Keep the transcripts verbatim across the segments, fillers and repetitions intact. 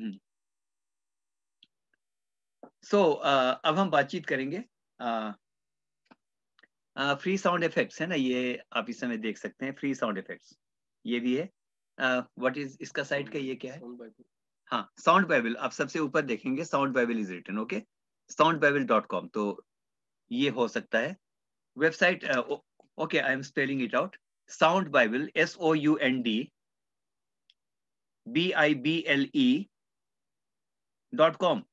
सो so, uh, अब हम बातचीत करेंगे फ्री साउंड इफेक्ट्स है ना, ये आप इस समय देख सकते हैं फ्री साउंड इफेक्ट्स, ये भी है। व्हाट uh, इज इसका साइट का ये क्या है? हाँ, साउंड बाइबल, आप सबसे ऊपर देखेंगे sound bible is written, okay, sound bible dot com. तो ये हो सकता है website. Okay, I am spelling it out, sound bible, S O U N D B I B L E dot com.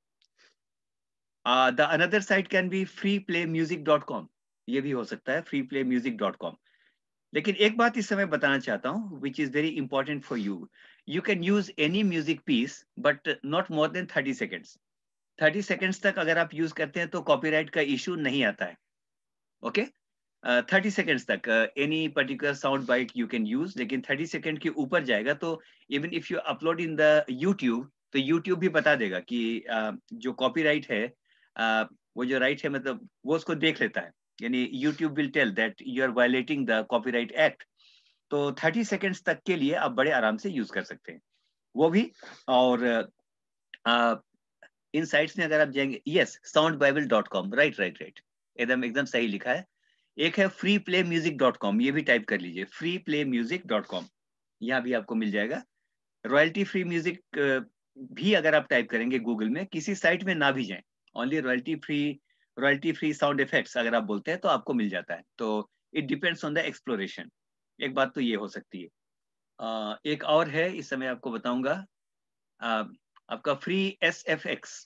The another site can be free play music dot com, ये भी हो सकता है free play music dot com. लेकिन एक बात इस समय बताना चाहता हूँ which is very important for you, you can use any music piece but not more than thirty seconds. Thirty seconds तक अगर आप यूज करते हैं तो कॉपीराइट का इशू नहीं आता है, ओके। थर्टी सेकेंड्स तक any particular sound bite you can use, लेकिन थर्टी सेकेंड के ऊपर जाएगा तो even if you upload in the YouTube तो यूट्यूब भी बता देगा कि uh, जो कॉपीराइट है, uh, वो जो राइट है मतलब वो उसको देख लेता है, यानी YouTube will tell that you are violating the copyright act. तो थर्टी सेकेंड्स तक के लिए आप बड़े आराम से यूज कर सकते हैं वो भी। और uh, इन साइट्स में अगर आप जाएंगे, yes, sound bible dot com, right right right, एकदम एकदम सही लिखा है। एक है free play music dot com, ये भी टाइप कर लीजिए, free play music dot com, यहाँ भी आपको मिल जाएगा। रॉयल्टी फ्री म्यूजिक भी अगर आप टाइप करेंगे गूगल में, किसी साइट में ना भी जाएं, only royalty free, royalty free sound effects अगर आप बोलते हैं तो आपको मिल जाता है। तो it depends on the exploration, एक बात तो ये हो सकती है। uh, एक और है, इस समय आपको बताऊंगा, uh, आपका free S F X,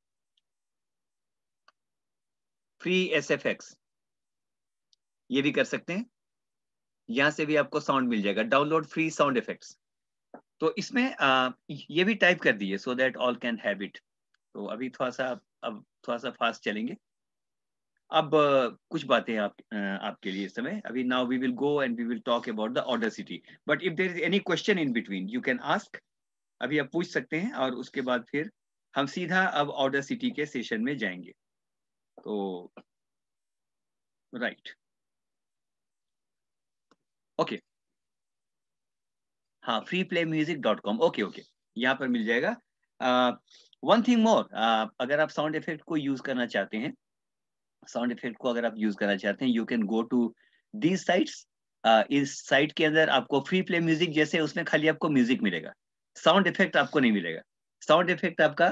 free S F X, ये भी कर सकते हैं, यहां से भी आपको साउंड मिल जाएगा, डाउनलोड फ्री साउंड इफेक्ट्स। तो इसमें आ, ये भी टाइप कर दिए so that all can have it. तो अभी थोड़ा सा, अब थोड़ा सा फास्ट चलेंगे। अब uh, कुछ बातें आप uh, आपके लिए इस समय, अभी now we will go and we will talk about the Audacity, but if there is any question in between you can ask, अभी आप पूछ सकते हैं, और उसके बाद फिर हम सीधा अब ऑडेसिटी के सेशन में जाएंगे। तो राइट, ओके, हाँ, free play music dot com, okay okay, यहाँ पर मिल जाएगा। वन थिंग मोर, अगर आप साउंड इफेक्ट को यूज करना चाहते हैं, साउंड इफेक्ट को अगर आप यूज करना चाहते हैं, you can go to these sites. इस साइट के अंदर आपको फ्री प्ले म्यूजिक जैसे, उसमें खाली आपको म्यूजिक मिलेगा, साउंड इफेक्ट आपको नहीं मिलेगा। साउंड इफेक्ट आपका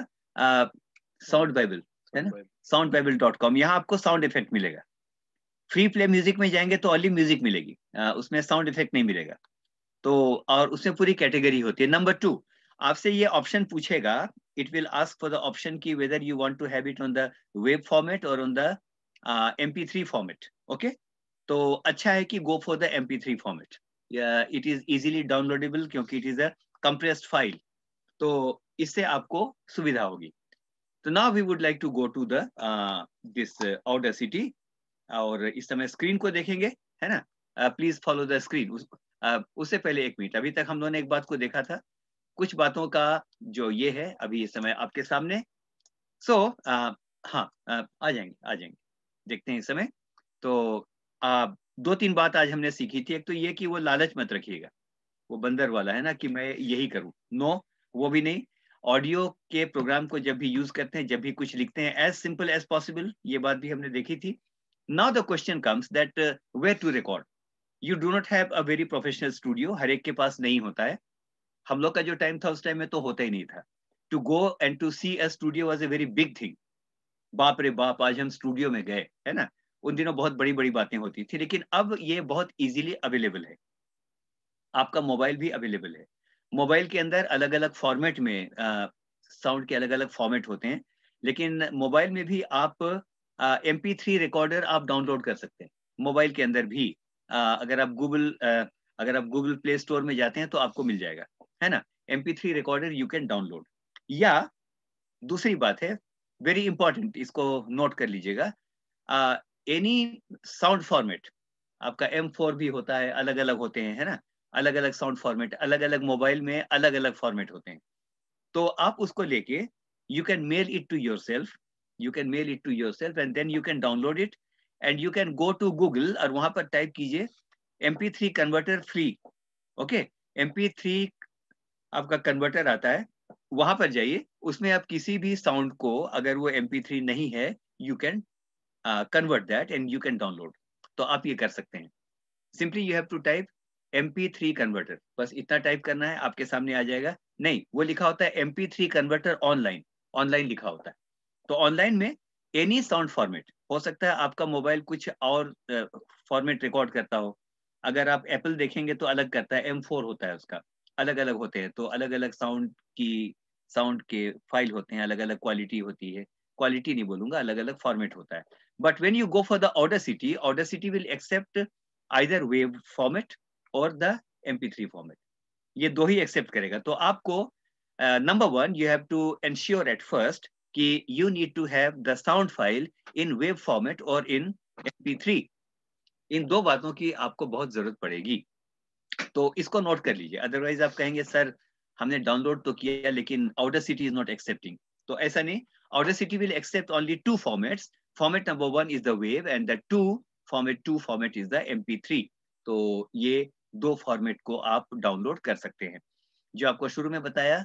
साउंड बाइबल है ना, साउंड बाइबल डॉट कॉम, यहाँ आपको साउंड इफेक्ट मिलेगा। फ्री प्ले म्यूजिक में जाएंगे तो ओनली म्यूजिक मिलेगी, uh, उसमें साउंड इफेक्ट नहीं मिलेगा। तो और उसमें पूरी कैटेगरी होती है। नंबर टू, आपसे ये ऑप्शन पूछेगा, it will ask for the option की whether you want to have it on the wave format और on the M P three format, okay. तो अच्छा है कि go for the M P three format, it is easily downloadable क्योंकि it is a compressed file, तो इससे आपको सुविधा होगी। तो now we would like to go to the this Audacity, और इस समय स्क्रीन को देखेंगे, है ना, प्लीज फॉलो द स्क्रीन। उससे पहले एक मिनट, अभी तक हम लोगों ने एक बात को देखा था, कुछ बातों का जो ये है अभी इस समय आपके सामने। सो so, uh, हाँ, uh, आ जाएंगे आ जाएंगे, देखते हैं इस समय। तो uh, दो तीन बात आज हमने सीखी थी। एक तो ये कि वो लालच मत रखिएगा, वो बंदर वाला है ना कि मैं यही करूं, नो, वो भी नहीं। ऑडियो के प्रोग्राम को जब भी यूज करते हैं, जब भी कुछ लिखते हैं, एज सिंपल एज पॉसिबल, ये बात भी हमने देखी थी। Now the question comes that where to record. You do not have a very professional studio, हर एक के पास नहीं होता है। हम लोग का जो टाइम था उस टाइम में तो होता ही नहीं था। To go and to see a studio was a very big thing, बाप रे बाप, आज हम स्टूडियो में गए, है ना। उन दिनों बहुत बड़ी बड़ी बातें होती थी, लेकिन अब ये बहुत इजीली अवेलेबल है, आपका मोबाइल भी अवेलेबल है। मोबाइल के अंदर अलग अलग फॉर्मेट में साउंड के अलग अलग फॉर्मेट होते हैं, लेकिन मोबाइल में भी आप एम पी थ्री रिकॉर्डर आप डाउनलोड कर सकते हैं मोबाइल के अंदर भी। आ, अगर आप गूगल अगर आप गूगल प्ले स्टोर में जाते हैं तो आपको मिल जाएगा, है ना, M P three recorder you can download. या दूसरी बात है, वेरी इंपॉर्टेंट, इसको नोट कर लीजिएगा, एनी साउंड फॉर्मेट, आपका एम फोर भी होता है, अलग अलग होते हैं, है ना, अलग अलग साउंड फॉर्मेट, अलग अलग मोबाइल में अलग अलग फॉर्मेट होते हैं। तो आप उसको लेके you can mail it to yourself, you can mail it to yourself and then you can download it, and you can go to Google और वहां पर टाइप कीजिए M P three converter free, okay. M P three आपका converter आता है, वहां पर जाइए, उसमें आप किसी भी साउंड को, अगर वो एम पी थ्री नहीं है, you can convert that and you can download. तो आप ये कर सकते हैं। Simply you have to type M P three converter, बस इतना टाइप करना है, आपके सामने आ जाएगा। नहीं, वो लिखा होता है M P three converter online, online लिखा होता है। तो ऑनलाइन में एनी साउंड फॉर्मेट हो सकता है, आपका मोबाइल कुछ और फॉर्मेट रिकॉर्ड करता हो। अगर आप एप्पल देखेंगे तो अलग करता है, एम फोर होता है उसका, अलग अलग होते हैं। तो अलग अलग साउंड की, साउंड के फाइल होते हैं, अलग अलग क्वालिटी होती है, क्वालिटी नहीं बोलूंगा, अलग अलग फॉर्मेट होता है। But when you go for the Audacity, Audacity will accept either wave format और the M P three format, ये दो ही एक्सेप्ट करेगा। तो आपको number one, you have to ensure at first कि you need to have the sound file in wave format और in M P three. इन दो बातों की आपको बहुत जरूरत पड़ेगी, तो इसको नोट कर लीजिए। अदरवाइज आप कहेंगे सर हमने डाउनलोड तो किया लेकिन ऑडेसिटी इज नॉट एक्सेप्टिंग। तो ऐसा नहीं, Audacity will accept only two formats. Format number one is the wave and the two format two format is the M P three. तो ये दो फॉर्मेट को आप डाउनलोड कर सकते हैं। जो आपको शुरू में बताया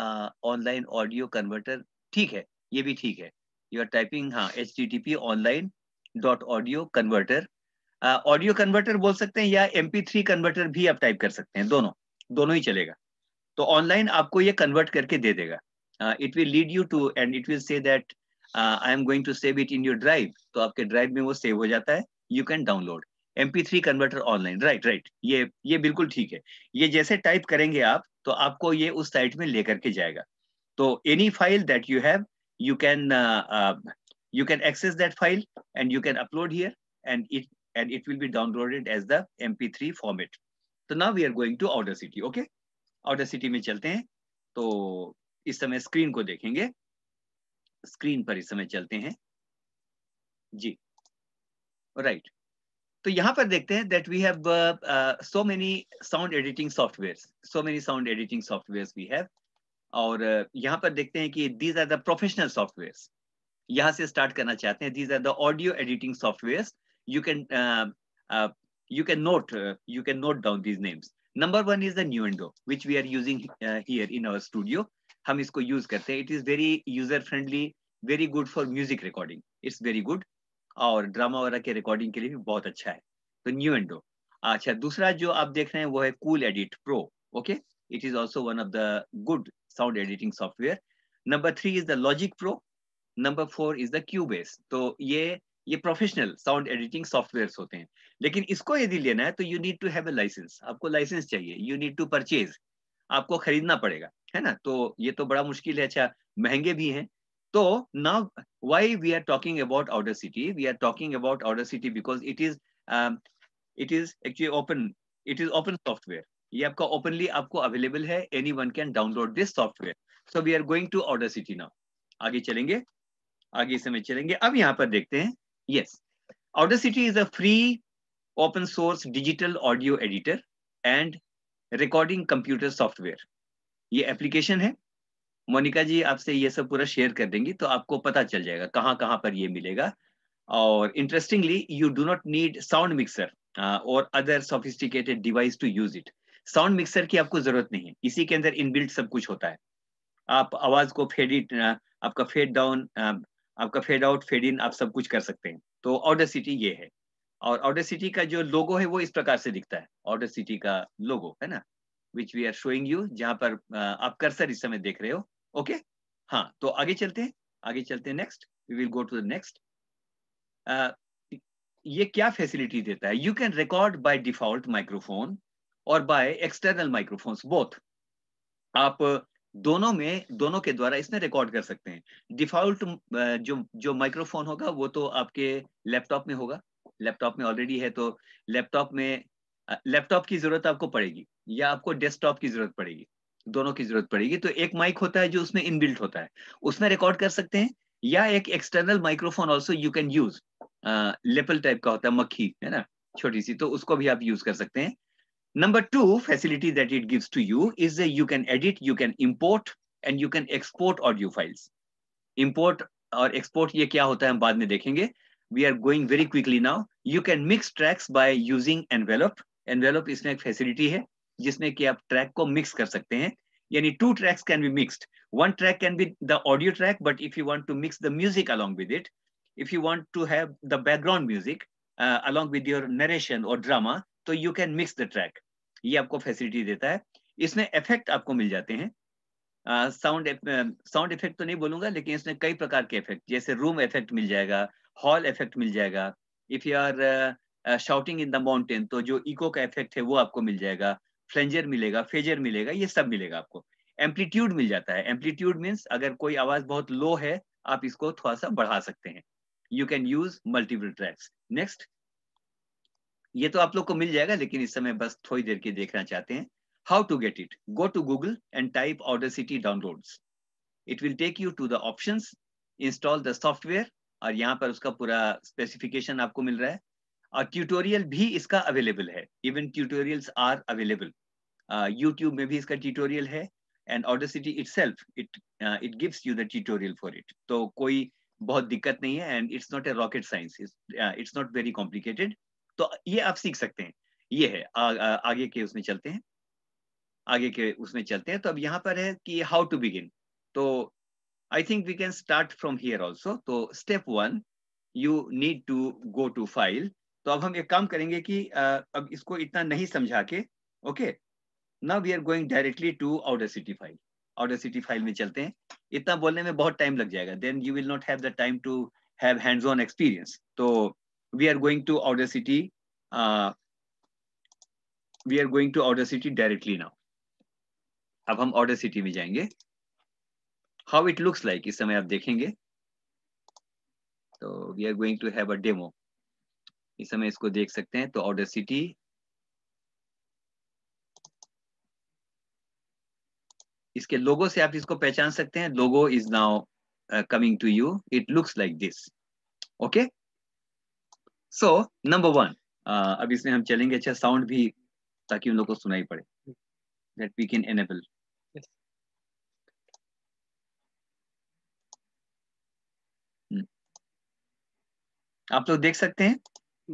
ऑनलाइन ऑडियो कन्वर्टर, ठीक है, ये भी ठीक है। यू आर टाइपिंग, हाँ, H T T P online dot audio converter. Audio converter बोल सकते हैं या एम पी थ्री कन्वर्टर भी आप टाइप कर सकते हैं, दोनों दोनों ही चलेगा। तो ऑनलाइन आपको ये कन्वर्ट करके दे देगा। It will lead you to and it will say that I am going to save it in your drive. तो आपके ड्राइव में वो सेव हो जाता है, you can download M P three converter online. Right right, ये ये बिल्कुल ठीक है। ये जैसे टाइप करेंगे आप तो आपको ये उस साइट में लेकर के जाएगा। तो any file that you have, you can uh, uh, you can access that file and you can upload here, and it and it will be downloaded as the M P three format. So now we are going to Audacity. Okay, Audacity में चलते हैं। तो इस समय screen को देखेंगे, screen पर इस समय चलते हैं जी। Right right. तो यहाँ पर देखते हैं that we have uh, uh, so many sound editing softwares, so many sound editing softwares we have। और uh, यहाँ पर देखते हैं कि these are the professional softwares। यहाँ से स्टार्ट करना चाहते हैं। These are the audio editing softwares. You can uh, uh, you can note uh, you can note down these names. Number one is the Nuendo, which we are using uh, here in our studio. हम इसको use करते हैं। It is very user friendly, very good for music recording. It's very good. और drama वगैरह के recording के लिए भी बहुत अच्छा है। तो Nuendo। अच्छा, दूसरा जो आप देख रहे हैं वो है Cool Edit Pro. Okay, it is also one of the good sound editing software. Number three is the Logic Pro. Number four is the Cubase. तो ये ये प्रोफेशनल साउंड एडिटिंग सॉफ्टवेयर्स होते हैं। लेकिन इसको यदि लेना है तो you need to have a license, आपको लाइसेंस चाहिए, यू नीड टू परचेज, आपको खरीदना पड़ेगा, है ना। तो ये तो बड़ा मुश्किल है, अच्छा महंगे भी हैं। तो now why we are talking about Audacity, we are talking about Audacity because it is it is actually open, it is open software. ये आपका ओपनली आपको अवेलेबल है, anyone can download this software. So we are going to Audacity now. आगे चलेंगे, आगे समय चलेंगे। अब यहाँ पर देखते हैं, yes, Audacity is a free open source digital audio editor and recording computer software. ये एप्लीकेशन है। मोनिका जी आपसे ये सब पूरा शेयर कर देंगी तो आपको पता चल जाएगा कहाँ कहाँ पर ये मिलेगा। और interestingly you do not need sound mixer और other sophisticated device to use it. Sound mixer की आपको जरूरत नहीं है, इसी के अंदर इनबिल्ट सब कुछ होता है। आप आवाज को फेड इट, आपका फेड डाउन, आपका फेड आउट, फेड इन, आप सब कुछ कर सकते हैं। तो ऑडेसिटी ये है। और ऑडेसिटी का जो लोगो है वो इस प्रकार से दिखता है, ऑडेसिटी का लोगो है ना, which we are showing you, जहां पर आप कर्सर इस समय देख रहे हो। ओके, हाँ, तो आगे चलते हैं, आगे चलते हैं, next, we will go to the next. ये क्या फैसिलिटी देता है? You can record by default microphone और बाय एक्सटर्नल माइक्रोफोन्स बोथ। आप दोनों में, दोनों के द्वारा इसमें रिकॉर्ड कर सकते हैं। डिफॉल्ट जो जो माइक्रोफोन होगा वो तो आपके लैपटॉप में होगा, लैपटॉप में ऑलरेडी है। तो लैपटॉप में, लैपटॉप की जरूरत आपको पड़ेगी या आपको डेस्कटॉप की जरूरत पड़ेगी, दोनों की जरूरत पड़ेगी। तो एक माइक होता है जो उसमें इनबिल्ट होता है, उसमें रिकॉर्ड कर सकते हैं, या एक external microphone also you can use. Lapel type का होता है, मक्खी है ना, छोटी सी, तो उसको भी आप यूज कर सकते हैं। Number two facility that it gives to you is that you can edit, you can import and you can export audio files. Import और export ये क्या होता है हम बाद में देखेंगे। We are going very quickly now. You can mix tracks by using envelope. Envelope इसमें एक facility है जिसमें कि आप ट्रैक को मिक्स कर सकते हैं। यानी two tracks can be mixed. One track can be the audio track, but if you want to mix the music along with it, if you want to have the background music uh, along with your narration or drama, तो you can mix the track. ये आपको facility देता है. इसमें effect आपको मिल जाते हैं. Sound sound effect तो नहीं बोलूंगा, लेकिन इसमें कई प्रकार के इफेक्ट, जैसे रूम इफेक्ट मिल जाएगा, हॉल इफेक्ट मिल जाएगा. If you are shouting in the mountain, तो जो इको का इफेक्ट है वो आपको मिल जाएगा. फ्लेंजर मिलेगा, फेजर मिलेगा, ये सब मिलेगा आपको. एम्पलीट्यूड मिल जाता है. एम्पलीट्यूड मीन्स अगर कोई आवाज बहुत लो है, आप इसको थोड़ा सा बढ़ा सकते हैं. You can use multiple tracks. Next, ये तो आप लोग को मिल जाएगा, लेकिन इस समय बस थोड़ी देर के देखना चाहते हैं. How to get it? Go to Google and type Audacity downloads. It will take you to the options, install the software, और यहाँ पर उसका पूरा स्पेसिफिकेशन आपको मिल रहा है. और ट्यूटोरियल भी इसका अवेलेबल है. Even tutorials are available. YouTube में भी इसका ट्यूटोरियल है. And Audacity itself, it uh, it gives you the tutorial for it. तो कोई बहुत दिक्कत नहीं है. And it's not a rocket science, it's not very complicated. तो ये आप सीख सकते हैं. ये है. आ, आ, आगे के उसमें चलते हैं. आगे के उसमें चलते हैं. तो अब यहाँ पर है कि हाउ टू बिगिन. तो I think we can start from here also. तो step one, you need to go to file. तो अब हम एक काम करेंगे कि uh, अब इसको इतना नहीं समझा के, okay, now we are going directly to Audacity file. Audacity file में चलते हैं. इतना बोलने में बहुत टाइम लग जाएगा. Then you will not have the time to have hands on experience. तो we are going to Audacity, we are going to Audacity directly now. अब हम Audacity में जाएंगे. हाउ इट लुक्स लाइक इस समय आप देखेंगे. तो we are going to have a demo. इस समय इसको देख सकते हैं. तो Audacity, इसके लोगो से आप इसको पहचान सकते हैं. Logo is now coming to you. It looks like this. Okay, so number one, अब इसमें हम चलेंगे. अच्छा, साउंड भी, ताकि उन लोगों को सुनाई पड़े. That we can enable. आप लोग देख सकते हैं.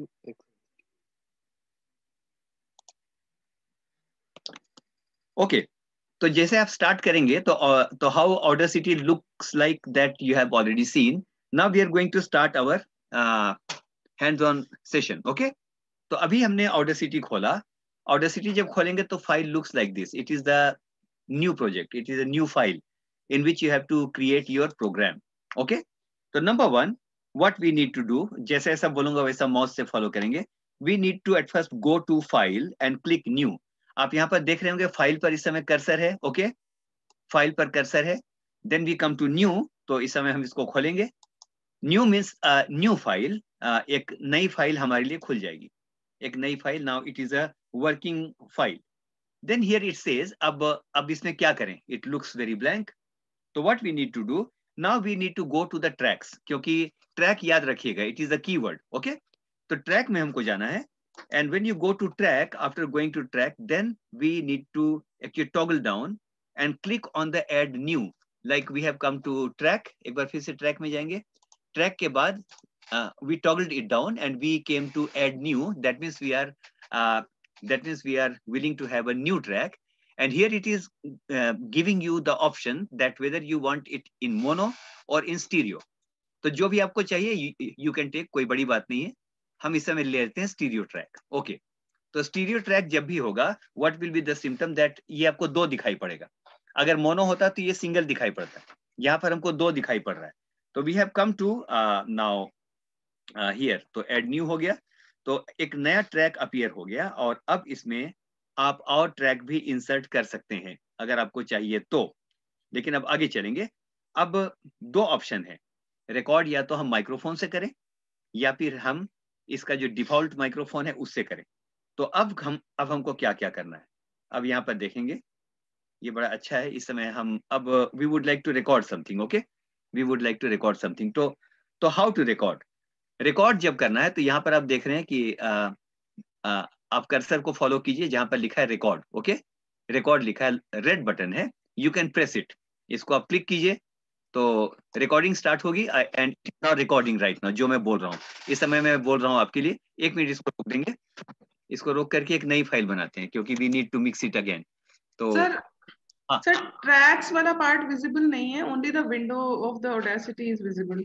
Okay okay. तो जैसे आप स्टार्ट करेंगे तो तो how Audacity looks like that you have already seen. Now we are going to start our uh, hands-on session. Okay. तो अभी हमने Audacity खोला. Audacity जब खोलेंगे तो file looks like this. It is the new project. It is a new file in which you have to create your program. Okay. तो number one, what we need to do, जैसे ऐसा बोलूंगा वैसा mouse से follow करेंगे. We need to at first go to file and click new. आप यहाँ पर देख रहे होंगे फाइल पर इस समय कर्सर है. ओके, फाइल पर कर्सर है. Then we come to new. तो इस समय हम इसको खोलेंगे. New means new file. एक नई फाइल हमारे लिए खुल जाएगी. एक नई file. Now it is a working file. Then here it says, अब अब इसमें क्या करें. It looks very blank. तो what we need to do, now we need to go to the tracks. क्योंकि ट्रैक याद रखिएगा, it is the keyword. Okay, तो ट्रैक में हमको जाना है. And when you go to track, after going to track, then we need to actually toggle down and click on the add new. Like we have come to track. एक बार फिर से track में जाएंगे. Track के बाद uh, we toggled it down and we came to add new. That means we are uh, that means we are willing to have a new track. And here it is uh, giving you the option that whether you want it in mono or in stereo. तो जो भी आपको चाहिए you, you can take. कोई बड़ी बात नहीं है. हम इस समय ले लेते हैं स्टीरियो ट्रैक. ओके, तो स्टीरियो ट्रैक जब भी होगा, what will be the symptom, that ये आपको दो दिखाई पड़ेगा. अगर मोनो होता तो ये सिंगल दिखाई पड़ता है. यहाँ पर हमको दो दिखाई पड़ रहा है. तो we have come to now here. तो ऐड न्यू हो गया. तो एक नया ट्रैक अपीयर हो गया. और अब इसमें आप और ट्रैक भी इंसर्ट कर सकते हैं अगर आपको चाहिए तो. लेकिन अब आगे चलेंगे. अब दो ऑप्शन है. रिकॉर्ड या तो हम माइक्रोफोन से करें या फिर हम इसका जो डिफॉल्ट माइक्रोफोन है उससे करें. तो अब हम अब हमको क्या क्या करना है. अब यहाँ पर देखेंगे, ये बड़ा अच्छा है. इस समय हम अब we would like to record something. Okay, we would like to record something. तो तो हाउ टू रिकॉर्ड. रिकॉर्ड जब करना है तो यहाँ पर आप देख रहे हैं कि आ, आ, आप कर्सर को फॉलो कीजिए जहाँ पर लिखा है रिकॉर्ड. ओके, रिकॉर्ड लिखा है, रेड बटन है. You can press it. इसको आप क्लिक कीजिए तो रिकॉर्डिंग स्टार्ट होगी. And now recording right now. जो मैं बोल रहा हूँ इस समय मैं बोल रहा हूँ आपके लिए. एक मिनट इसको रोक देंगे. इसको रोक करके एक नई फाइल बनाते हैं क्योंकि we need to mix it again. तो सर हाँ सर ट्रैक्स वाला पार्ट विजिबल नहीं है, only the window of the Audacity is visible.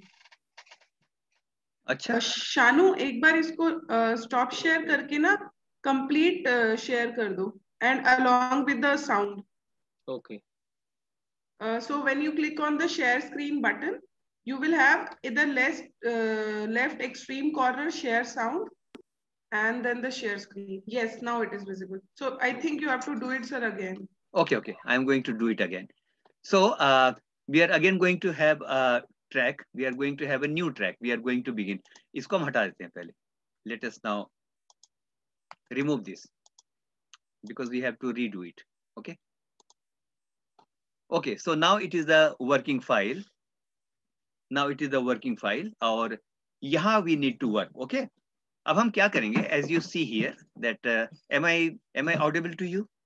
अच्छा शानू एक बार इसको स्टॉप शेयर करके ना कंप्लीट शेयर कर दो, and along with the sound. Okay So when you click on the share screen button, you will have either left uh, left extreme corner share sound, and then the share screen. Yes, now it is visible. So I think you have to do it, sir, again. okay okay I am going to do it again. So uh, we are again going to have a track. We are going to have a new track. We are going to begin. इसको हम हटा देते हैं पहले. Let us now remove this because we have to redo it. Okay. Okay. So now it is the working file. Now it is the working file. और यहाँ we need to work. Okay. अब हम क्या करेंगे? As you see here, that uh, am I am I audible to you?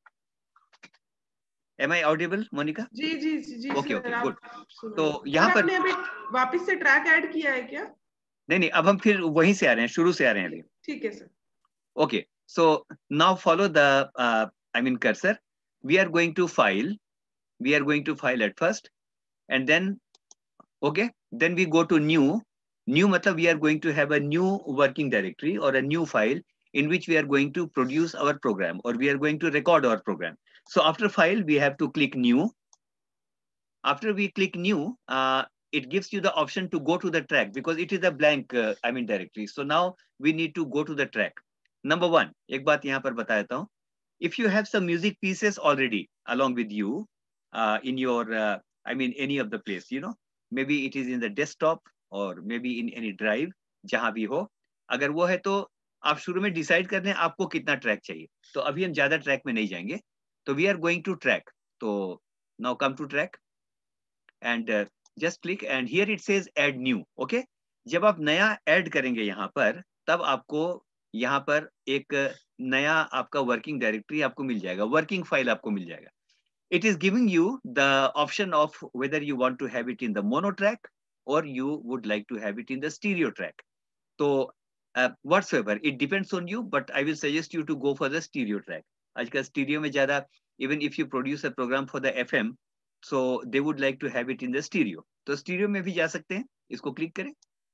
Am I audible, Monica? जी जी जी जी Okay, सर, okay, आप good. सुनो। तो सर यहाँ पर आपने अभी वापस से ट्रैक ऐड किया है क्या? नहीं नहीं, अब हम फिर वहीं से आ रहे हैं, शुरू से आ रहे हैं अभी। ठीक है sir. Okay, so now follow the uh, I mean cursor. We are going to file. We are going to file at first, and then okay, then we go to new. New matlab we are going to have a new working directory or a new file in which we are going to produce our program, or we are going to record our program. So after file, we have to click new. After we click new, uh, it gives you the option to go to the track because it is a blank uh, I mean directory. So now we need to go to the track. Number one, एक बात यहाँ पर बता देता हूँ. If you have some music pieces already along with you uh, in your uh, I mean any of the place, you know, maybe it is in the desktop or maybe in any drive, जहाँ भी हो, अगर वो है तो आप शुरू में डिसाइड कर लें आपको कितना ट्रैक चाहिए. तो अभी हम ज्यादा ट्रैक में नहीं जाएंगे. तो we are going to track. तो now come to track and uh, just click and here it says add new. Okay, जब आप नया ऐड करेंगे यहाँ पर तब आपको यहाँ पर एक नया आपका वर्किंग डायरेक्टरी आपको मिल जाएगा, वर्किंग फाइल आपको मिल जाएगा. It is giving you the option of whether you want to have it in the mono track or you would like to have it in the stereo track. So uh, whatsoever it depends on you, but I will suggest you to go for the stereo track. आजकल stereo में ज़्यादा, even if you produce a program for the F M, so they would like to have it in the stereo. तो stereo में भी जा सकते हैं. इसको क्लिक करें.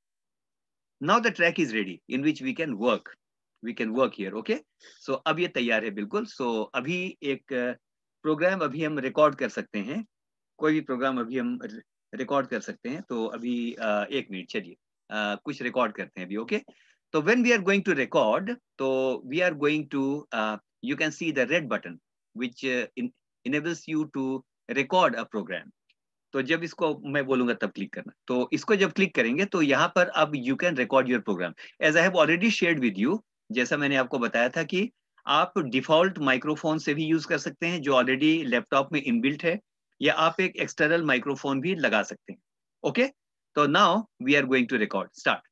Now the track is ready in which we can work. We can work here. Okay. So अब ये तैयार है बिल्कुल. So अभी एक प्रोग्राम uh, अभी हम रिकॉर्ड कर सकते हैं. कोई भी प्रोग्राम अभी हम रिकॉर्ड कर सकते हैं. तो अभी uh, एक मिनट चलिए uh, कुछ रिकॉर्ड करते हैं अभी. Okay okay? तो when we are going to record, तो we are going to uh, you can see the red button which uh, in, enables you to record a program. तो जब इसको मैं बोलूंगा तब क्लिक करना. तो इसको जब क्लिक करेंगे तो यहाँ पर अब you can record your programme. As I have already shared with you, जैसा मैंने आपको बताया था कि आप डिफॉल्ट माइक्रोफोन से भी यूज कर सकते हैं जो ऑलरेडी लैपटॉप में इनबिल्ट है, या आप एक एक्सटर्नल माइक्रोफोन भी लगा सकते हैं. ओके, तो now we are going to record. Start.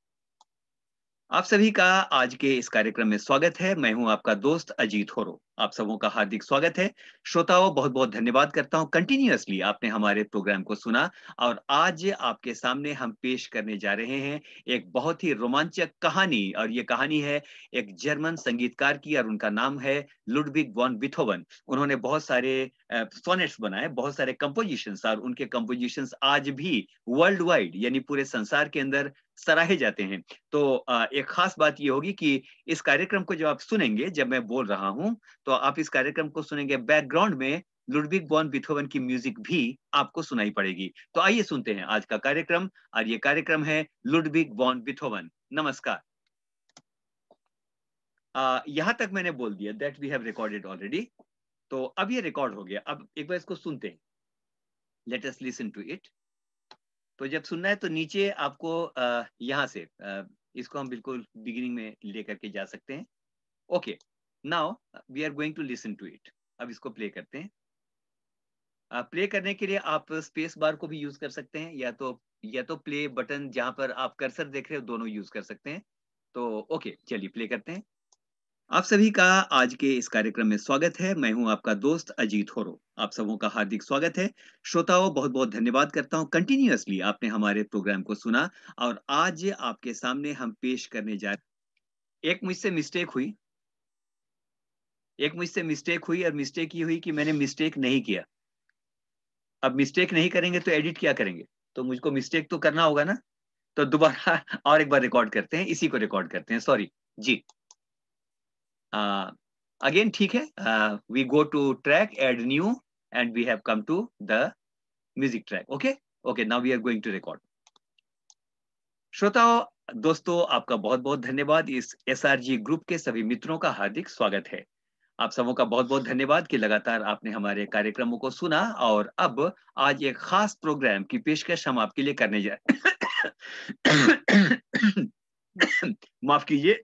आप सभी का आज के इस कार्यक्रम में स्वागत है. मैं हूं आपका दोस्त अजीत होरो. आप सबों का हार्दिक स्वागत है. श्रोताओं, बहुत बहुत धन्यवाद करता हूं. कंटिन्यूअसली आपने हमारे प्रोग्राम को सुना और आज आपके सामने हम पेश करने जा रहे हैं एक बहुत ही रोमांचक कहानी. और ये कहानी है एक जर्मन संगीतकार की और उनका नाम है लुडविग वॉन बीथोवन. उन्होंने बहुत सारे सोनेट्स बनाए, बहुत सारे कंपोजिशंस, और उनके कंपोजिशंस आज भी वर्ल्ड वाइड यानी पूरे संसार के अंदर सराहे जाते हैं. तो एक खास बात ये होगी कि इस कार्यक्रम को जब आप सुनेंगे, जब मैं बोल रहा हूं तो आप इस कार्यक्रम को सुनेंगे, बैकग्राउंड में लुडविग वॉन बीथोवन की म्यूजिक भी आपको सुनाई पड़ेगी. तो आइए सुनते हैं आज का कार्यक्रम, और ये कार्यक्रम है लुडविग वॉन बीथोवन. नमस्कार. uh, यहां तक मैंने बोल दिया that we have recorded already. तो अब ये रिकॉर्ड हो गया. अब एक बार इसको सुनते हैं. Let us listen to it. तो जब सुनना है तो नीचे आपको uh, यहाँ से uh, इसको हम बिल्कुल बिगिनिंग में लेकर के जा सकते हैं. Okay, now we are going to listen to it. अब इसको प्ले करते हैं. प्ले uh, करने के लिए आप स्पेस बार को भी यूज कर सकते हैं, या तो या तो प्ले बटन जहां पर आप कर्सर देख रहे हो दोनों यूज कर सकते हैं. तो ओके, चलिए प्ले करते हैं. आप सभी का आज के इस कार्यक्रम में स्वागत है. मैं हूं आपका दोस्त अजीत होरो. आप सबों का हार्दिक स्वागत है. श्रोताओं, बहुत बहुत धन्यवाद करता हूं. कंटिन्यूअसली आपने हमारे प्रोग्राम को सुना और आज आपके सामने हम पेश करने जा रहे. एक मुझसे मिस्टेक हुई एक मुझसे मिस्टेक हुई और मिस्टेक ये हुई कि मैंने मिस्टेक नहीं किया. अब मिस्टेक नहीं करेंगे तो एडिट क्या करेंगे? तो मुझको मिस्टेक तो करना होगा ना, तो दोबारा और एक बार रिकॉर्ड करते हैं, इसी को रिकॉर्ड करते हैं, सॉरी जी। अगेन ठीक है, we go to track, add new, and we have come to the music track. Okay okay, now we are going to record. श्रोताओ, दोस्तों, आपका बहुत बहुत धन्यवाद। इस एसआरजी ग्रुप के सभी मित्रों का हार्दिक स्वागत है। आप सबों का बहुत बहुत धन्यवाद कि लगातार आपने हमारे कार्यक्रमों को सुना। और अब आज एक खास प्रोग्राम की पेशकश हम आपके लिए करने जा माफ कीजिए,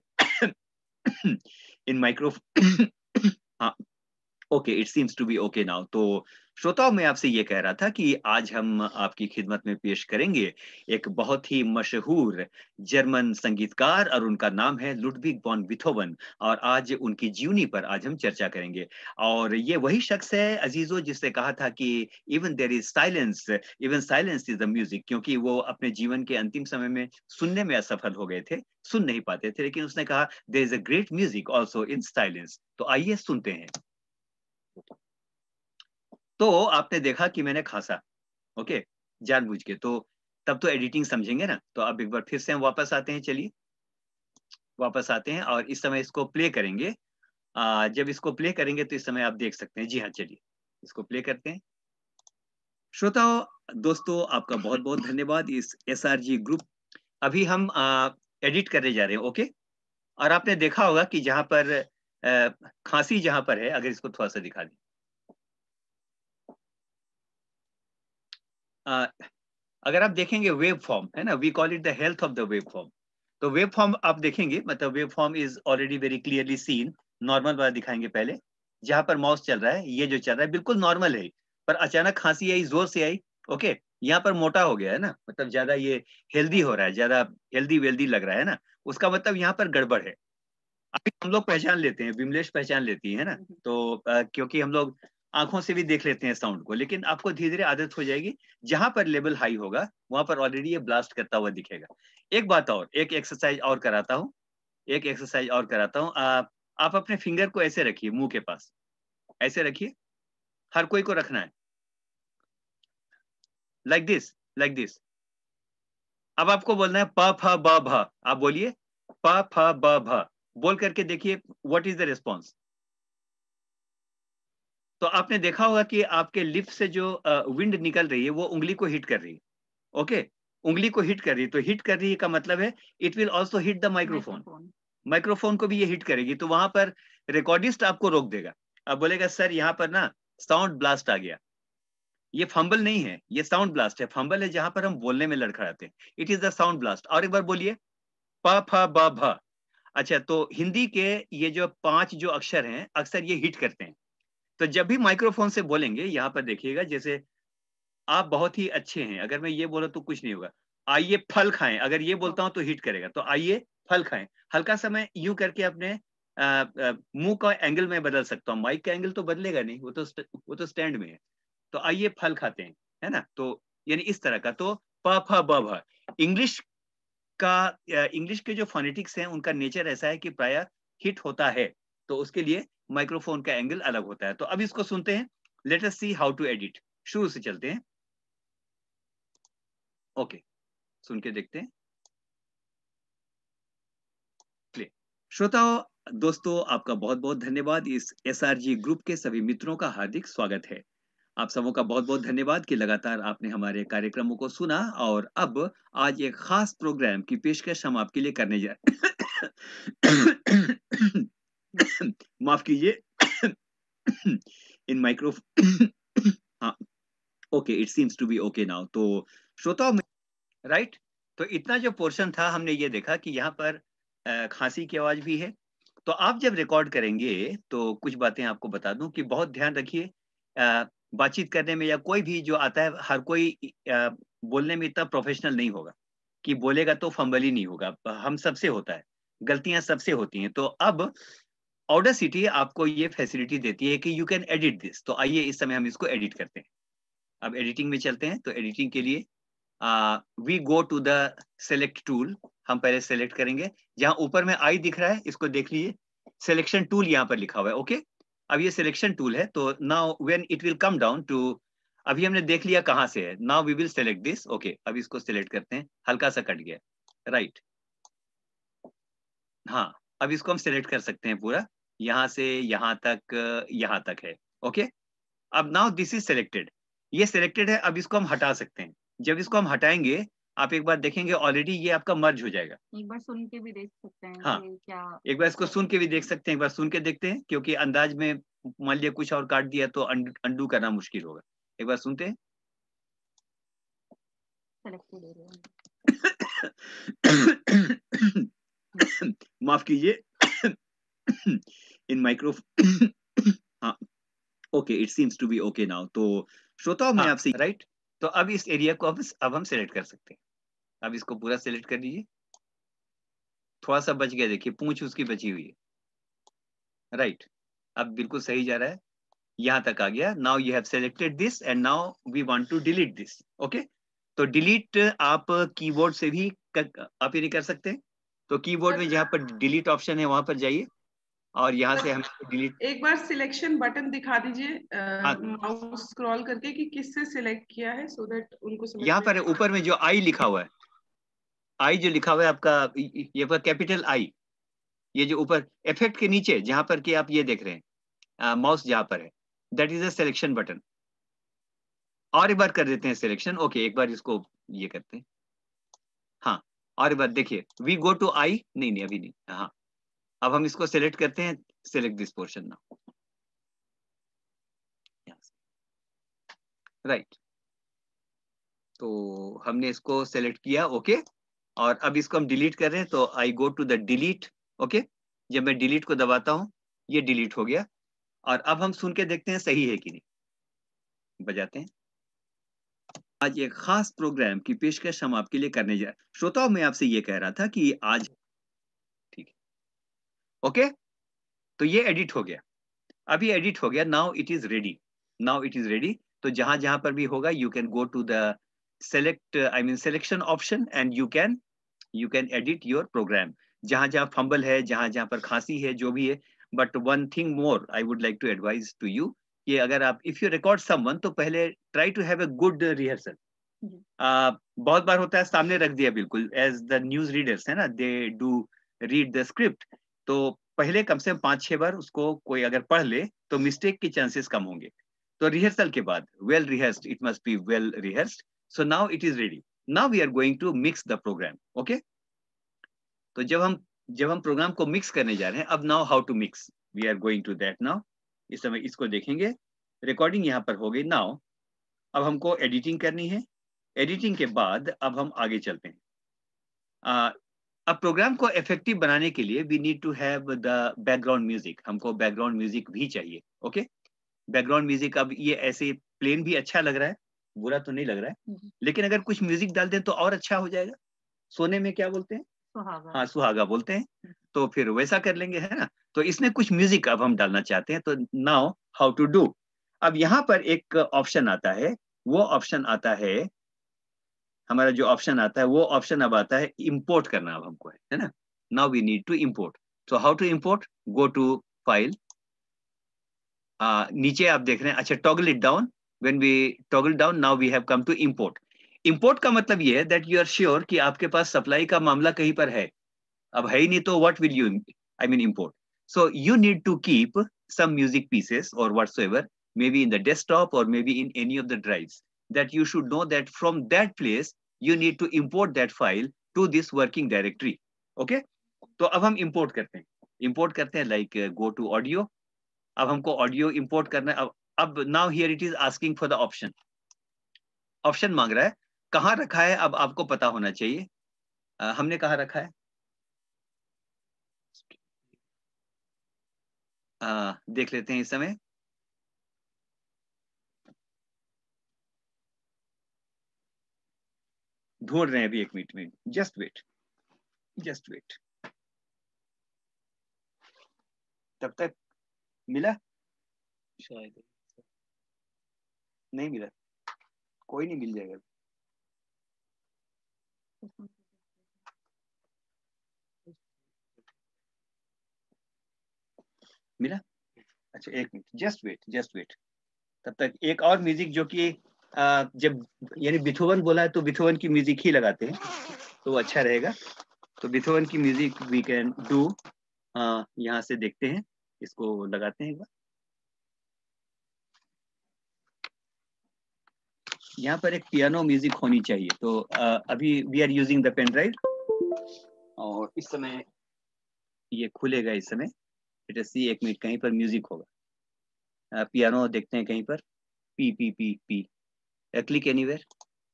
इन माइक्रो हाँ, okay, it seems to be okay now. तो श्रोताओं, मैं आपसे ये कह रहा था कि आज हम आपकी खिदमत में पेश करेंगे एक बहुत ही मशहूर जर्मन संगीतकार, और उनका नाम है लुडविग वॉन बीथोवन। और आज उनकी जीवनी पर आज हम चर्चा करेंगे। और ये वही शख्स है अजीजों जिसने कहा था कि even there is silence, even silence is the music, क्योंकि वो अपने जीवन के अंतिम समय में सुनने में असफल हो गए थे, सुन नहीं पाते थे, लेकिन उसने कहा there is a great music also in silence. तो आइए सुनते हैं। तो आपने देखा कि मैंने खांसा, ओके, जानबूझ के, तो तब तो एडिटिंग समझेंगे ना। तो अब एक बार फिर से हम वापस आते हैं, चलिए वापस आते हैं और इस समय इसको प्ले करेंगे। आ, जब इसको प्ले करेंगे तो इस समय आप देख सकते हैं। जी हाँ, चलिए इसको प्ले करते हैं। श्रोताओं, दोस्तों, आपका बहुत बहुत धन्यवाद। इस एसआरजी ग्रुप, अभी हम आ, एडिट करने जा रहे हैं, ओके। और आपने देखा होगा कि जहां पर आ, खांसी जहां पर है, अगर इसको थोड़ा सा दिखा दें, आ, अगर आप देखेंगे वेव फॉर्म है ना, we call it the health of the waveform. तो वेव फॉर्म आप देखेंगे, मतलब waveform is already very clearly seen. Normal वाला दिखाएंगे पहले, जहां पर माउस चल रहा है, ये जो चल रहा है बिल्कुल नॉर्मल है, पर अचानक खांसी आई, जोर से आई, ओके, यहाँ पर मोटा हो गया है ना, मतलब ज्यादा ये हेल्दी हो रहा है, ज्यादा हेल्दी वेल्दी लग रहा है ना, उसका मतलब यहाँ पर गड़बड़ है। अभी हम लोग पहचान लेते हैं, विमलेश पहचान लेती है ना, तो अ, क्योंकि हम लोग आंखों से भी देख लेते हैं साउंड को, लेकिन आपको धीरे धीरे आदत हो जाएगी। जहां पर लेवल हाई होगा वहां पर ऑलरेडी ये ब्लास्ट करता हुआ दिखेगा। एक बात और, एक एक्सरसाइज और कराता हूँ, एक एक्सरसाइज और कराता हूँ। आप आप अपने फिंगर को ऐसे रखिए, मुंह के पास ऐसे रखिए, हर कोई को रखना है, लाइक दिस, लाइक दिस। अब आपको बोलना है प फ ब भ, आप बोलिए प फ ब भ, बोल करके देखिए व्हाट इज द रिस्पॉन्स। तो आपने देखा होगा कि आपके लिप से जो विंड निकल रही है वो उंगली को हिट कर रही है, ओके, उंगली को हिट कर रही है। तो हिट कर रही है का मतलब है it will also hit the microphone, microphone को भी ये हिट करेगी। तो वहां पर रिकॉर्डिस्ट आपको रोक देगा, अब बोलेगा सर यहाँ पर ना साउंड ब्लास्ट आ गया। ये फंबल नहीं है, ये साउंड ब्लास्ट है। फंबल है जहां पर हम बोलने में लड़खड़ाते हैं, it is the sound blast. और एक बार बोलिए प फ ब भ। अच्छा, तो हिंदी के ये जो पांच जो अक्षर हैं अक्सर ये हिट करते हैं। तो जब भी माइक्रोफोन से बोलेंगे, यहाँ पर देखिएगा, जैसे आप बहुत ही अच्छे हैं, अगर मैं ये बोला तो कुछ नहीं होगा। आइए फल खाएं, अगर ये बोलता हूं तो हिट करेगा। तो आइए फल खाएं, हल्का सा मैं यूं करके अपने मुंह का एंगल में बदल सकता हूँ। माइक का एंगल तो बदलेगा नहीं, वो तो वो तो स्टैंड में है। तो आइए फल खाते हैं, है ना। तो यानी इस तरह का। तो प फ ब भ, इंग्लिश का, इंग्लिश के जो फोनेटिक्स हैं उनका नेचर ऐसा है कि प्राय हिट होता है, तो उसके लिए माइक्रोफोन का एंगल अलग होता है। तो अब इसको सुनते हैं, let us see how to edit. शुरू से चलते हैं, ओके, सुन के देखते हैं, प्ले। श्रोताओ, दोस्तों, आपका बहुत बहुत धन्यवाद। इस एसआरजी ग्रुप के सभी मित्रों का हार्दिक स्वागत है। आप सबों का बहुत बहुत धन्यवाद कि लगातार आपने हमारे कार्यक्रमों को सुना। और अब आज एक खास प्रोग्राम की पेशकश हम आपके लिए करने जा माफ कीजिए, इन माइक्रो हाँ, okay, it seems to be okay now. तो श्रोताओं, राइट, तो इतना जो पोर्शन था हमने ये देखा कि यहाँ पर अ, खांसी की आवाज भी है। तो आप जब रिकॉर्ड करेंगे तो कुछ बातें आपको बता दूं कि बहुत ध्यान रखिए। अ, बातचीत करने में या कोई भी जो आता है, हर कोई अ, बोलने में इतना प्रोफेशनल नहीं होगा कि बोलेगा तो फंबल ही नहीं होगा। हम सबसे होता है, गलतियां सबसे होती हैं। तो अब ऑडेसिटी आपको ये फैसिलिटी देती है कि यू कैन एडिट दिस। तो आइए इस समय हम इसको एडिट करते हैं। अब एडिटिंग में चलते हैं। तो एडिटिंग के लिए we go to the select tool. हम पहले सेलेक्ट करेंगे, जहां ऊपर में आई दिख रहा है इसको देख लीजिए, सिलेक्शन टूल यहाँ पर लिखा हुआ है, ओके। अब ये सिलेक्शन टूल है। तो now when it will come down to अभी हमने देख लिया कहाँ से है. Now we will select this. Okay, अब इसको सेलेक्ट करते हैं. हल्का सा कट गया, राइट. हाँ, अब इसको हम सेलेक्ट कर सकते हैं पूरा, यहाँ से यहाँ तक, यहाँ तक है. ओके, अब नाउ दिस इज सेलेक्टेड. ये सेलेक्टेड है. अब इसको हम हटा सकते हैं. जब इसको हम हटाएंगे, आप एक बार देखेंगे ऑलरेडी ये आपका मर्ज हो जाएगा. एक बार सुन के भी देख सकते हैं. हाँ, कि क्या एक बार इसको सुन के भी देख सकते हैं. एक बार सुन के देखते हैं, क्योंकि अंदाज में मान लिया कुछ और काट दिया तो अंडू करना मुश्किल होगा. एक बार सुनते हैं. Selected area. माफ कीजिए. In micro. हाँ, okay, it seems to be okay now. तो श्रोताओं में आपसे, राइट. तो अब इस एरिया को अब अब हम सेलेक्ट कर सकते हैं. अब इसको पूरा सेलेक्ट कर लीजिए. थोड़ा सा बच गया, देखिए पूंछ उसकी बची हुई है, राइट. अब बिल्कुल सही जा रहा है, यहाँ तक आ गया. Now you have selected this and now we want to delete this. Okay, तो डिलीट आप कीबोर्ड से भी कर, आप ये नहीं कर सकते. तो कीबोर्ड में जहाँ पर डिलीट ऑप्शन है वहां पर जाइए और यहाँ से हम डिलीट. एक बार सिलेक्शन बटन दिखा दीजिए माउस स्क्रॉल करके कि किससे सिलेक्ट किया है, सो दैट उनको समझ. यहाँ पर ऊपर में जो आई लिखा हुआ है, आई जो लिखा हुआ है आपका, ये पर कैपिटल आई, ये जो ऊपर इफेक्ट के नीचे जहां पर कि आप ये देख रहे हैं माउस जहां पर है, that is a selection button. और एक बार कर देते हैं सिलेक्शन. ओके, एक बार इसको ये करते हैं. हाँ, और एक बार देखिए, वी गो टू आई. नहीं नहीं, अभी नहीं. हाँ, अब हम इसको सिलेक्ट करते हैं. Select this portion now, right. तो हमने इसको सेलेक्ट किया. ओके, और अब इसको हम डिलीट कर रहे हैं. तो I go to the delete. Okay, जब मैं डिलीट को दबाता हूं, ये डिलीट हो गया. और अब हम सुन के देखते हैं सही है कि नहीं. बजाते हैं. आज एक खास प्रोग्राम की पेशकश हम आपके लिए करने जा रहे हैं. श्रोताओं, मैं आपसे ये कह रहा था कि आज, ठीक है. ओके, तो ये एडिट हो गया. अभी एडिट हो गया. Now it is ready. Now it is ready. तो जहां जहां पर भी होगा, you can go to the select, I mean selection option, and you can you can edit your programme. जहां जहां फंबल है, जहां जहां पर खांसी है, जो भी है. But one thing more I would like to advise to you, कि अगर आप इफ यू रिकॉर्ड समवन, तो पहले try to have a good rehearsal. बहुत बार होता है सामने रख दिया बिल्कुल, एज द न्यूज रीडर्स है ना, they do read the script. तो पहले कम से कम पांच छह बार उसको कोई अगर पढ़ ले तो मिस्टेक के चांसेस कम होंगे. तो रिहर्सल के बाद, well rehearsed, it must be well rehearsed. So now it is ready. Now we are going to mix the programme. Okay, तो जब हम जब हम प्रोग्राम को मिक्स करने जा रहे हैं, अब now how to mix, we are going to that now. इस समय इसको देखेंगे. रिकॉर्डिंग यहाँ पर हो गई. नाउ अब हमको एडिटिंग करनी है. एडिटिंग के बाद अब हम आगे चलते हैं. आ, अब प्रोग्राम को इफेक्टिव बनाने के लिए we need to have the background music. हमको बैकग्राउंड म्यूजिक भी चाहिए. Okay, background music. अब ये ऐसे प्लेन भी अच्छा लग रहा है, बुरा तो नहीं लग रहा है, लेकिन अगर कुछ म्यूजिक डाल दें तो और अच्छा हो जाएगा. सोने में क्या बोलते हैं? सुहागा. हाँ, सुहागा बोलते हैं. तो फिर वैसा कर लेंगे, है ना. तो इसमें कुछ म्यूजिक अब हम डालना चाहते हैं. तो नाउ हाउ टू डू. अब यहाँ पर एक ऑप्शन आता है. वो ऑप्शन आता है, हमारा जो ऑप्शन आता है, वो ऑप्शन अब आता है इंपोर्ट करना. अब हमको है, है ना. Now we need to import. So how to import? Go to file. नीचे आप देख रहे हैं, अच्छा, toggle it down. When we toggle down, now we have come to import. Import का मतलब ये है दैट यू आर श्योर कि आपके पास सप्लाई का मामला कहीं पर है. अब है ही नहीं तो what will you, I mean import. So you need to keep some music pieces or whatsoever, maybe in the desktop or maybe in any of the drives, that you should know that from that place you need to import that file to this working directory. Okay, तो अब हम import करते हैं. import करते हैं like uh, go to audio. अब हमको audio import करना है. अब अब now here it is asking for the option. Option मांग रहा है. कहाँ रखा है अब आपको पता होना चाहिए. uh, हमने कहाँ रखा है, uh, देख लेते हैं इस समय. ढूंढ रहे हैं अभी, एक मिनट में. Just wait, just wait. तब तक मिला? शायद नहीं मिला. कोई नहीं, मिल जाएगा. मिला? अच्छा, एक minute, just wait, just wait. तब तक एक और म्यूजिक जो कि आ, जब यानी बिथोवन बोला है तो बिथोवन की म्यूजिक ही लगाते हैं तो अच्छा रहेगा। तो बिथोवन की म्यूजिक वी कैन डू। यहाँ से देखते हैं, इसको लगाते हैं एक बार। यहाँ पर एक पियानो म्यूजिक होनी चाहिए। तो आ, अभी we are using the pen drive और इस समय ये खुलेगा। इस समय लेट सी, एक मिनट, कहीं पर म्यूजिक होगा। पियानो देखते हैं कहीं पर, P P P P, click anywhere.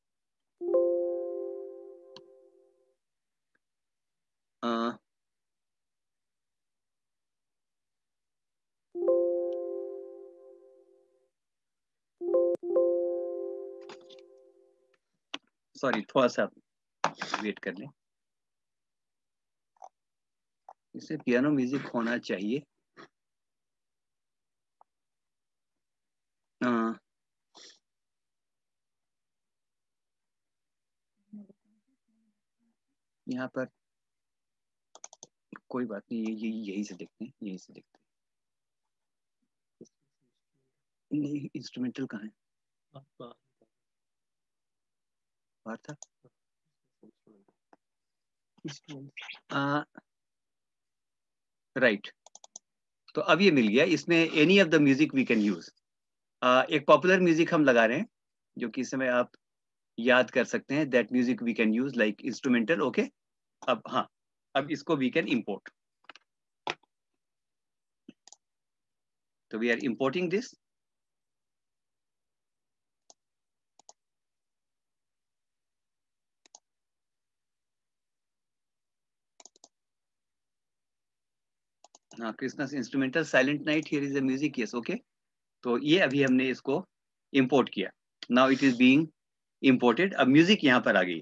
Sorry, थोड़ा सा वेट कर लें। इसे पियानो म्यूजिक होना चाहिए। आ, यहाँ पर कोई बात नहीं, यही यही से देखते हैं, यही से देखते हैं। नहीं, इंस्ट्रूमेंटल कहाँ है? बाहर था। राइट, तो अब ये मिल गया। इसमें any of the music we can use. एक पॉपुलर म्यूजिक हम लगा रहे हैं जो कि इस समय आप याद कर सकते हैं। That music we can use like instrumental. Okay, अब हाँ, अब इसको वी कैन इंपोर्ट। तो वी आर इंपोर्टिंग दिस। हाँ, Krishna's instrumental silent night, here is the music. Yes, okay. तो ये अभी हमने इसको इंपोर्ट किया। Now it is being imported. अब म्यूजिक यहाँ पर आ गई है।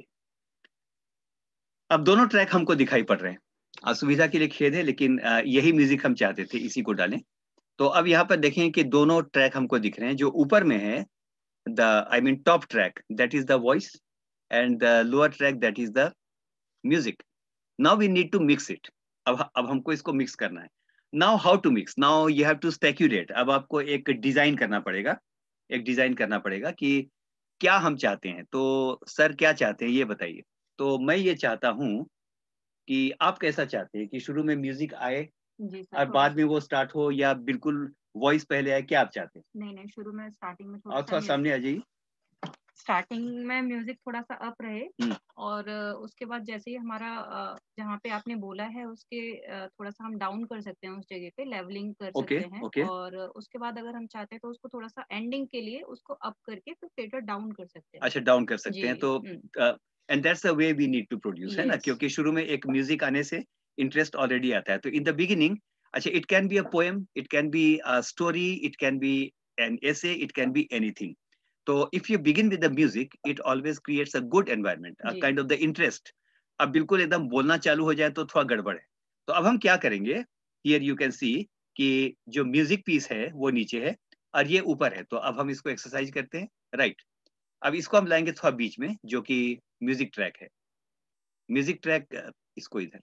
अब दोनों ट्रैक हमको दिखाई पड़ रहे हैं। असुविधा के लिए खेद है, लेकिन आ, यही म्यूजिक हम चाहते थे, इसी को डालें। तो अब यहाँ पर देखें कि दोनों ट्रैक हमको दिख रहे हैं। जो ऊपर में है, the I mean top track, that is the voice, and the lower track, that is the music. Now we need to mix it. अब अब हमको इसको मिक्स करना है। Now how to mix? Now you have to speculate. अब आपको एक design करना पड़ेगा, एक डिजाइन करना पड़ेगा कि क्या हम चाहते हैं। तो सर क्या चाहते हैं ये बताइए। तो मैं ये चाहता हूं कि आप कैसा चाहते हैं कि शुरू में म्यूजिक आए जी सर, और थोड़ा बाद में वो स्टार्ट हो, या बिल्कुल वॉइस पहले आए? क्या आप चाहते हैं? नहीं नहीं, शुरू में स्टार्टिंग में थोड़ा और सा थोड़ा सामने आ जाइए। स्टार्टिंग में म्यूजिक थोड़ा सा अप रहे, हम्म, और अ, उसके बाद जैसे ही हमारा अ, जहाँ पे आपने बोला है उसके अ, थोड़ा सा हम डाउन कर सकते हैं, उस जगह पे लेवलिंग कर ओके सकते हैं। ओके। और उसके बाद अगर हम चाहते हैं तो उसको थोड़ा सा एंडिंग के लिए उसको अप करके फिर थिएटर डाउन कर सकते हैं। अच्छा, डाउन कर सकते जी। हैं। तो and that's the way we need to produce, है ना? यस। क्योंकि शुरू में एक म्यूजिक आने से इंटरेस्ट ऑलरेडी आता है। तो इन द बिगिनिंग, अच्छा, it can be a poem, it can be a story, it can be an essay, it can be anything. तो if you begin with the music, it always creates a good environment, a जी। Kind of the interest. अब बिल्कुल एकदम बोलना चालू हो जाए तो थोड़ा गड़बड़ है। तो अब हम क्या करेंगे, हियर यू कैन सी कि जो म्यूजिक पीस है वो नीचे है और ये ऊपर है। तो अब हम इसको एक्सरसाइज करते हैं। राइट, अब इसको हम लाएंगे थोड़ा बीच में, जो कि म्यूजिक ट्रैक है। म्यूजिक ट्रैक, इसको इधर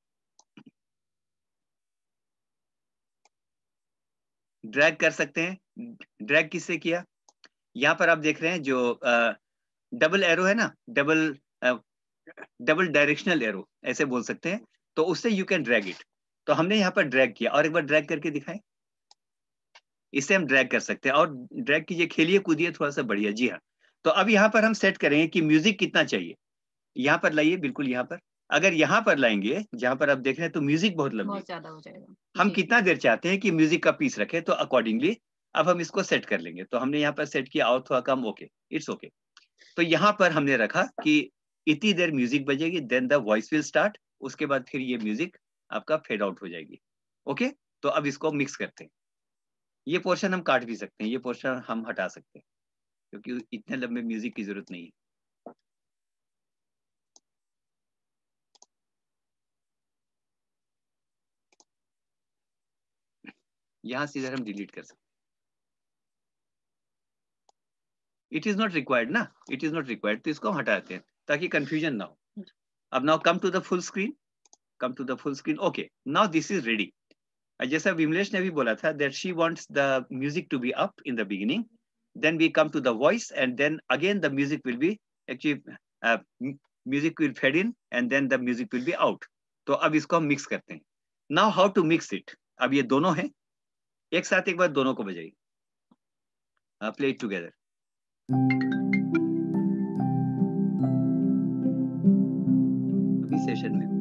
ड्रैग कर सकते हैं। ड्रैग किससे किया? यहाँ पर आप देख रहे हैं जो डबल एरो है ना, डबल डबल डायरेक्शनल एरो ऐसे बोल सकते हैं। तो उससे यू कैन ड्रैग इट। तो हमने यहाँ पर ड्रैग किया, और एक बार ड्रैग करके दिखाएं। इससे हम ड्रैग कर सकते हैं, और ड्रैग कीजिए, खेलिए कूदिए थोड़ा सा, बढ़िया। जी हाँ। तो अब यहाँ पर हम सेट करेंगे कि म्यूजिक कितना चाहिए। यहाँ पर लाइए, बिल्कुल यहाँ पर। अगर यहाँ पर लाएंगे जहां पर आप देख रहे हैं, तो म्यूजिक बहुत लंबी, बहुत ज्यादा हो जाएगा। हम जी। कितना देर चाहते हैं कि म्यूजिक का पीस रखे, तो अकॉर्डिंगली अब हम इसको सेट कर लेंगे। तो हमने यहाँ पर सेट किया, और थोड़ा कम, ओके, इट्स ओके। तो यहाँ पर हमने रखा कि इतनी देर म्यूजिक बजेगी, then the voice will start. उसके बाद फिर ये म्यूजिक आपका फेड आउट हो जाएगी। ओके, तो अब इसको मिक्स करते हैं। ये पोर्शन हम काट भी सकते हैं, ये पोर्शन हम हटा सकते हैं, क्योंकि इतने लंबे म्यूजिक की जरूरत नहीं है। यहाँ से इधर हम डिलीट कर सकते हैं। इट इज नॉट रिक्वायर्ड ना, इट इज नॉट रिक्वायर्ड, तो इसको हम हटाते हैं ताकि कंफ्यूजन ना हो। अब now come to the full screen, come to the full screen. Okay, now this is ready. जैसा विमलेश ने भी बोला था that she wants the music to be up in the beginning, then we come to the voice, and then again the music will be actually uh, music will fade in and then the music will be out. तो अब इसको हम mix करते हैं. Now how to mix it? अब ये दोनों हैं, एक साथ एक बार दोनों को बजाइए. uh, play it together. अभी सेशन में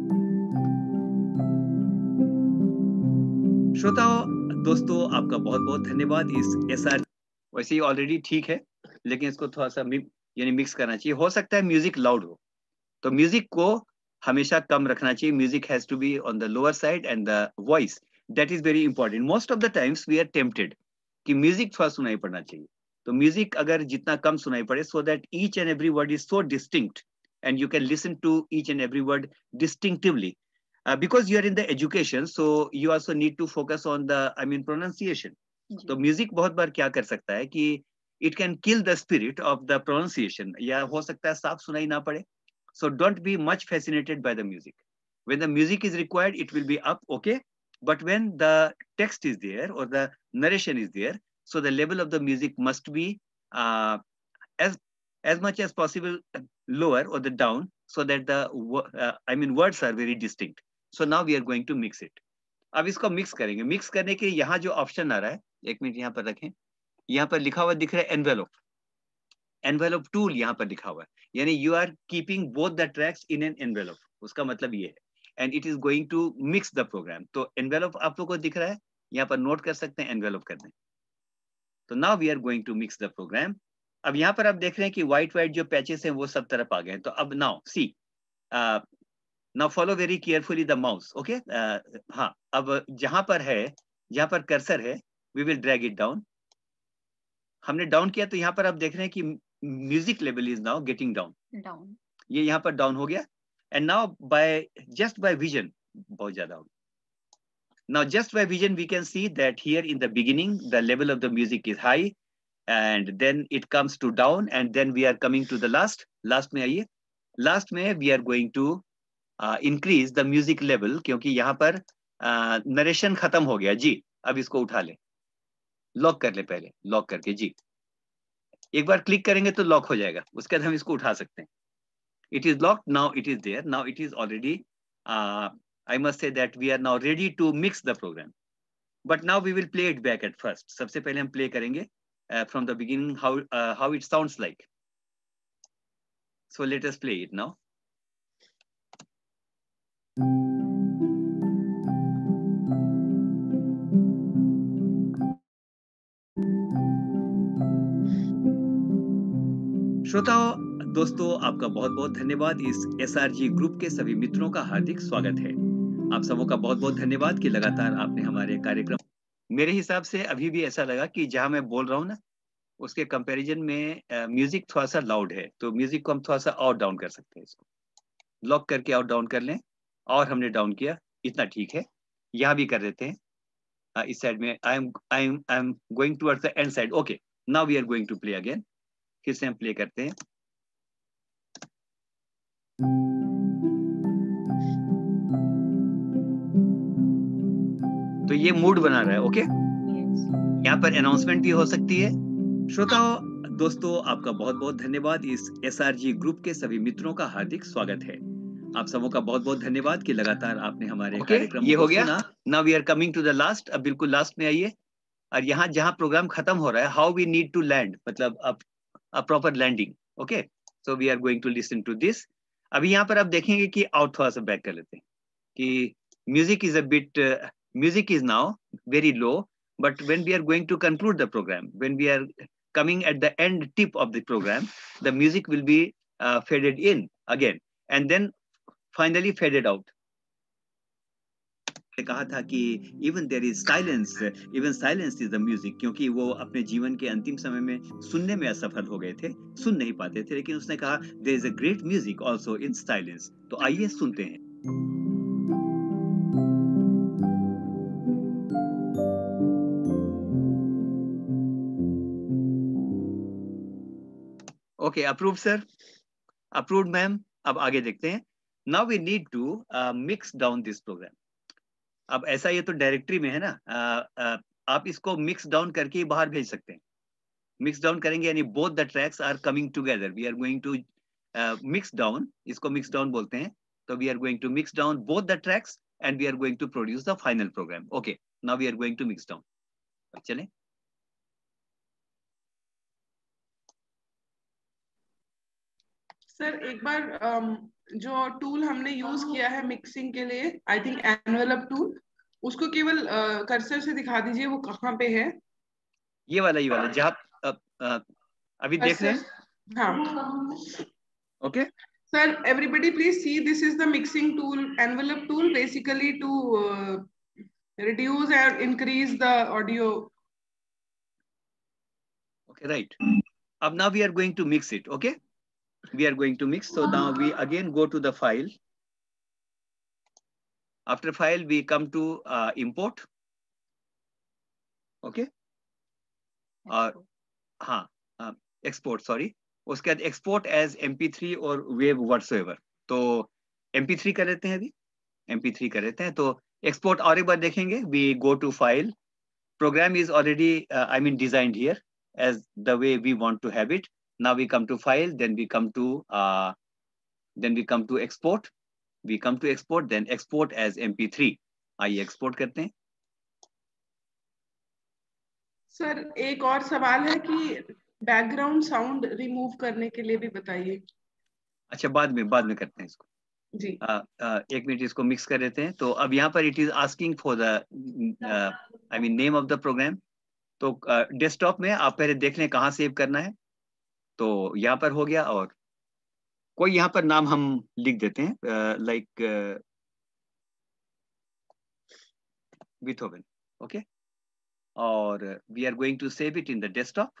श्रोताओं दोस्तों आपका बहुत बहुत धन्यवाद. इस एसआर वैसे ही ऑलरेडी ठीक है, लेकिन इसको थोड़ा सा यानी मिक्स करना चाहिए. हो सकता है म्यूजिक लाउड हो, तो म्यूजिक को हमेशा कम रखना चाहिए. Music has to be on the lower side and the voice that is very important. Most of the times we are tempted कि म्यूजिक थोड़ा सुनाई पड़ना चाहिए. तो म्यूजिक अगर जितना कम सुनाई पड़े, so that each and every word is so distinct and you can listen to each and every word distinctively. Uh, because you are in the education, so you also need to focus on the, I mean, pronunciation. तो music बहुत बार क्या कर सकता है कि it can kill the spirit of the pronunciation. या हो सकता है साफ सुनाई ना पड़े. So don't be much fascinated by the music. When the music is required, it will be up, okay? But when the text is there or the narration is there, so the level of the music must be uh, as as much as possible lower or the down, so that the uh, I mean words are very distinct. So now we are going to mix it. अब इसको mix करेंगे. Mix करने के यहाँ जो option आ रहा है, एक मिनट यहाँ पर रखें. यहाँ पर लिखा हुआ दिख रहा है एनवेलोप. एनवेलोप टूल यहाँ पर लिखा हुआ है, यानी you are keeping both the tracks in an envelope. उसका मतलब ये है, and it is going to mix the program. तो एनवेलोप आप लोग को दिख रहा है, यहाँ पर नोट कर सकते हैं, एनवेलोप कर दें. तो now we are going to mix the program. अब यहाँ पर आप देख रहे हैं कि व्हाइट व्हाइट जो पैचेस हैं वो सब तरफ आ गए हैं. तो अब now see, now follow very carefully the mouse. Okay, हाँ, अब जहां पर है, जहां पर कर्सर है, we will drag it down. हमने डाउन किया तो यहाँ पर आप देख रहे हैं कि music level is now getting down. Down, ये यहाँ पर डाउन हो गया. And now by just by vision बहुत ज्यादा हो गया. Now just by vision we can see that here in the beginning the level of the music is high, and then it comes to down, and then we are coming to the last. Last में आइए. Last में we are going to uh, increase the music level, क्योंकि यहाँ पर narration uh, खत्म हो गया जी. अब इसको उठा ले, लॉक कर ले. पहले लॉक करके जी, एक बार क्लिक करेंगे तो लॉक हो जाएगा. उसके बाद हम इसको उठा सकते हैं. It is locked. Now it is there. Now it is already uh, I must say that we are now ready to mix the program. But now we will play it back at first. सबसे पहले हम play करेंगे uh, from the beginning how uh, how it sounds like. So let us play it now. श्रोताओं दोस्तों आपका बहुत बहुत धन्यवाद. इस एसआरजी ग्रुप के सभी मित्रों का हार्दिक स्वागत है. आप सबों का बहुत बहुत धन्यवाद कि लगातार आपने हमारे कार्यक्रम. मेरे हिसाब से अभी भी ऐसा लगा कि जहां मैं बोल रहा हूं ना, उसके कंपैरिजन में म्यूजिक थोड़ा सा लाउड है. तो म्यूजिक को हम थोड़ा सा और डाउन कर सकते हैं. इसको लॉक करके और डाउन कर लें, और हमने डाउन किया, इतना ठीक है. यहाँ भी कर देते हैं इस साइड में. I am I am I am going towards the end side. Okay, now we are going to play again. फिर से हम प्ले करते हैं. तो ये मूड बना रहा है. ओके, यहाँ पर अनाउंसमेंट भी हो सकती है. श्रोताओं दोस्तों आपका बहुत बहुत धन्यवाद. इस एसआरजी ग्रुप के सभी मित्रों का हार्दिक स्वागत है. आप सबों का बहुत बहुत धन्यवाद कि लगातार आपने हमारे okay, कार्यक्रम ये हो गया. Now we are coming to the last. अब बिल्कुल लास्ट में आइए. और यहाँ जहाँ प्रोग्राम खत्म हो रहा है, how we need to land, मतलब a proper landing. Okay, so we are going to listen to this. अभी यहाँ पर आप देखेंगे कि आउट थोड़ा सा बैक कर लेते हैं कि music is a bit music is now very low, but when we are going to conclude the program, when we are coming at the end tip of the program, the music will be uh, faded in again and then finally faded out. कहा था कि even there is silence, even silence is the music, क्योंकि वो अपने जीवन के अंतिम समय में सुनने में असफल हो गए थे, सुन नहीं पाते थे, लेकिन उसने कहा there is a great music also in silence. तो आइए सुनते हैं. Okay, approve sir, approved ma'am. अब आगे देखते हैं. Now we need to mix down this program. अब ऐसा ये तो डायरेक्टरी में है ना, uh, uh, आप इसको मिक्स डाउन करके ही बाहर भेज सकते हैं. मिक्स डाउन करेंगे यानी both the tracks are coming together, we are going to mix down, इसको मिक्स डाउन बोलते हैं. तो we are going to mix down both the tracks and we are going to produce the final program. Okay, now we are going to mix down. चलें. Sir एक बार um, जो tool हमने use किया है मिक्सिंग के लिए, I think envelope tool, उसको केवल कर्सर uh, से दिखा दीजिए वो कहाँ पे है. ये वाला ये वाला जहाँ अभी देख रहे हैं. हाँ. Okay sir, everybody please see, this is the mixing tool, envelope tool, basically to uh, reduce and increase the audio. Okay, right. Ab now we are going to mix it. Okay, we are going to mix. So now we again go to the file. After file, we come to uh, import. Okay. और हाँ, export, sorry. उसके बाद export as M P three और wave whatsoever. तो M P three कर लेते हैं अभी. M P three कर लेते हैं. तो export और एक बार देखेंगे. We go to file. Program is already, uh, I mean, designed here as the way we want to have it. Now we come to file, then we come to, uh, then we come to export. We come to export, then export as M P three. आइए export करते हैं. Sir एक और सवाल है कि background sound remove करने के लिए भी बताइए. अच्छा, बाद में बाद में करते हैं इसको जी. आ, आ, एक मिनट इसको मिक्स कर देते हैं. तो अब यहाँ पर it is asking for the I mean name of the program. तो डेस्कटॉप uh, में आप पहले देख लें कहाँ सेव करना है. तो यहाँ पर हो गया और कोई यहाँ पर नाम हम लिख देते हैं लाइक बीथोवन. ओके, और we are going to save it in the desktop.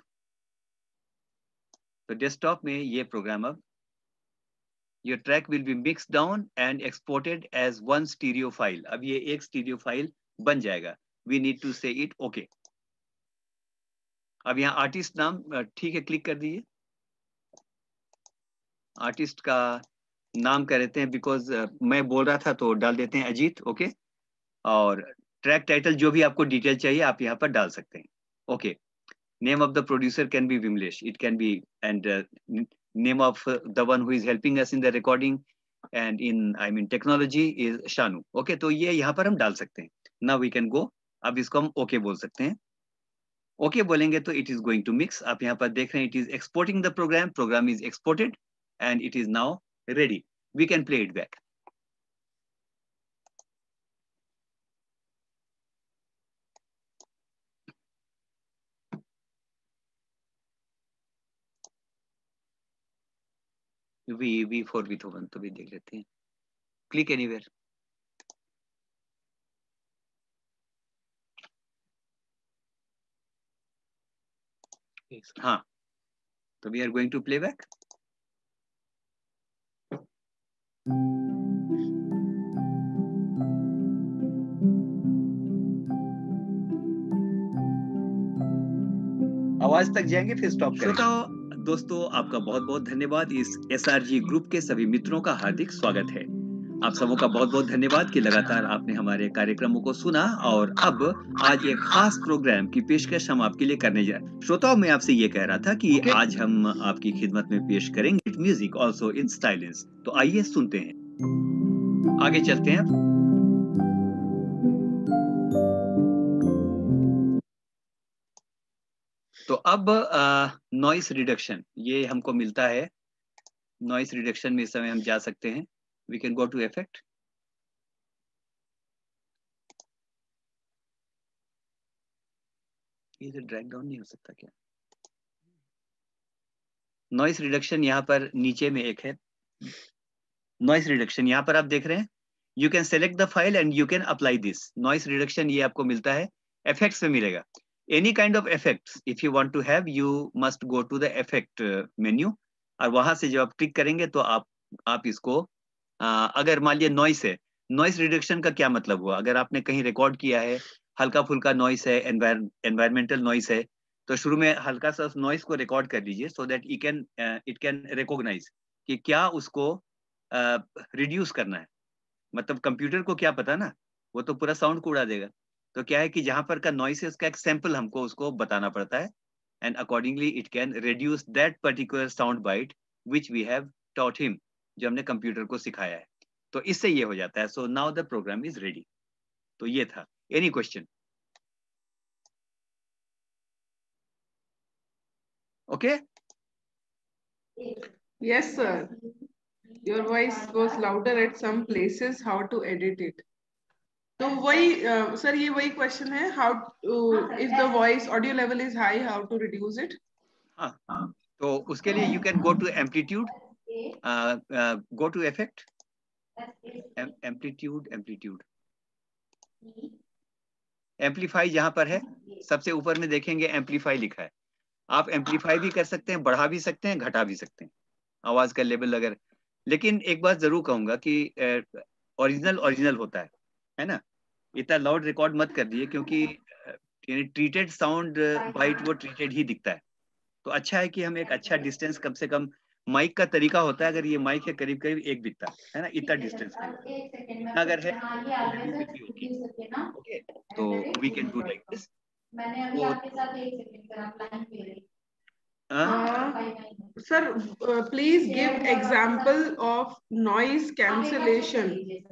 तो डेस्कटॉप में ये प्रोग्राम अब your track will be mixed down and exported as one stereo file. अब ये एक stereo file बन जाएगा. We need to say it okay. अब यहाँ आर्टिस्ट नाम ठीक है, क्लिक कर दीजिए. आर्टिस्ट का नाम कर देते हैं बिकॉज uh, मैं बोल रहा था तो डाल देते हैं अजीत. ओके, और ट्रैक टाइटल जो भी आपको डिटेल चाहिए आप यहाँ पर डाल सकते हैं. Okay, name of the producer can be Vimlesh, it can be, and name of uh, the one who is helping us in the recording and in I mean technology is Shanu. Okay, तो ये यहाँ पर हम डाल सकते हैं. Now we can go. अब इसको हम okay बोल सकते हैं. Okay बोलेंगे तो it is going to mix. आप यहाँ पर देख रहे हैं it is exporting the program. Program is exported and it is now ready. We can play it back. V V for Beethoven तो भी देख लेते हैं. Click anywhere. हाँ, तो we are going to play back. आवाज तक जाएंगे फिर स्टॉप करेंगे. श्रोताओ, दोस्तों, आपका बहुत बहुत धन्यवाद. इस एस आर जी ग्रुप के सभी मित्रों का हार्दिक स्वागत है. आप सबों का बहुत बहुत धन्यवाद कि लगातार आपने हमारे कार्यक्रमों को सुना. और अब आज एक खास प्रोग्राम की पेशकश हम आपके लिए करने जा रहे हैं. श्रोताओं, मैं आपसे ये कह रहा था कि okay. आज हम आपकी खिदमत में पेश करेंगे म्यूजिक ऑल्सो इन स्टाइलिश. तो आइए सुनते हैं, आगे चलते हैं. तो अब नॉइस रिडक्शन ये हमको मिलता है. नॉइस रिडक्शन में इस समय हम जा सकते हैं. We can go to effect. ये ड्रैग डाउन नहीं हो सकता क्या? नॉइस रिडक्शन यहाँ पर नीचे में एक है. नॉइस रिडक्शन यहाँ पर आप देख रहे हैं. You can select the file and you can apply this. Noise reduction ये आपको मिलता है इफेक्ट्स में मिलेगा. Any kind of effects, if you want to have, you must go to the effect uh, menu. और वहां से जब आप क्लिक करेंगे तो आप आप इसको आ, अगर मान लिया नॉइस है, नॉइस रिडक्शन का क्या मतलब हुआ? अगर आपने कहीं रिकॉर्ड किया है, हल्का फुल्का नॉइस है, एनवायरमेंटल नॉइस है, तो शुरू में हल्का सा नॉइस को रिकॉर्ड कर लीजिए so that it can it can recognise कि क्या उसको रिड्यूस uh, करना है. मतलब कंप्यूटर को क्या पता ना, वो तो पूरा साउंड को उड़ा देगा. तो क्या है कि जहां पर का नॉइस है उसका एक सैंपल हमको उसको बताना पड़ता है. and accordingly it can reduce that particular sound bite which we have taught him, जो हमने कंप्यूटर को सिखाया है. तो इससे ये हो जाता है. So now the program is ready. तो ये था. Any question? Okay? Yes, sir. Your voice was louder at some places. How to edit it? तो वही सर ये वही क्वेश्चन है, how if the voice audio level is high, how to reduce it. हाँ, तो उसके लिए you can go to amplitude, go to effect, amplitude, amplitude amplify जहां पर है सबसे ऊपर में देखेंगे एम्पलीफाई लिखा है. आप एम्पलीफाई भी कर सकते हैं, बढ़ा भी सकते हैं, घटा भी सकते हैं आवाज का लेवल अगर. लेकिन एक बात जरूर कहूंगा कि ओरिजिनल uh, ओरिजिनल होता है, है ना. इतना लाउड रिकॉर्ड मत कर दिए, क्योंकि ट्रीटेड साउंड बाइट वो ट्रीटेड ही दिखता है. तो अच्छा है कि हम एक अच्छा डिस्टेंस, कम से कम माइक का तरीका होता है, अगर ये माइक है करीब करीब एक दिखता है ना, इतना डिस्टेंस इतना अगर है ओके, तो we can do like this. Sir please give example of noise cancellation.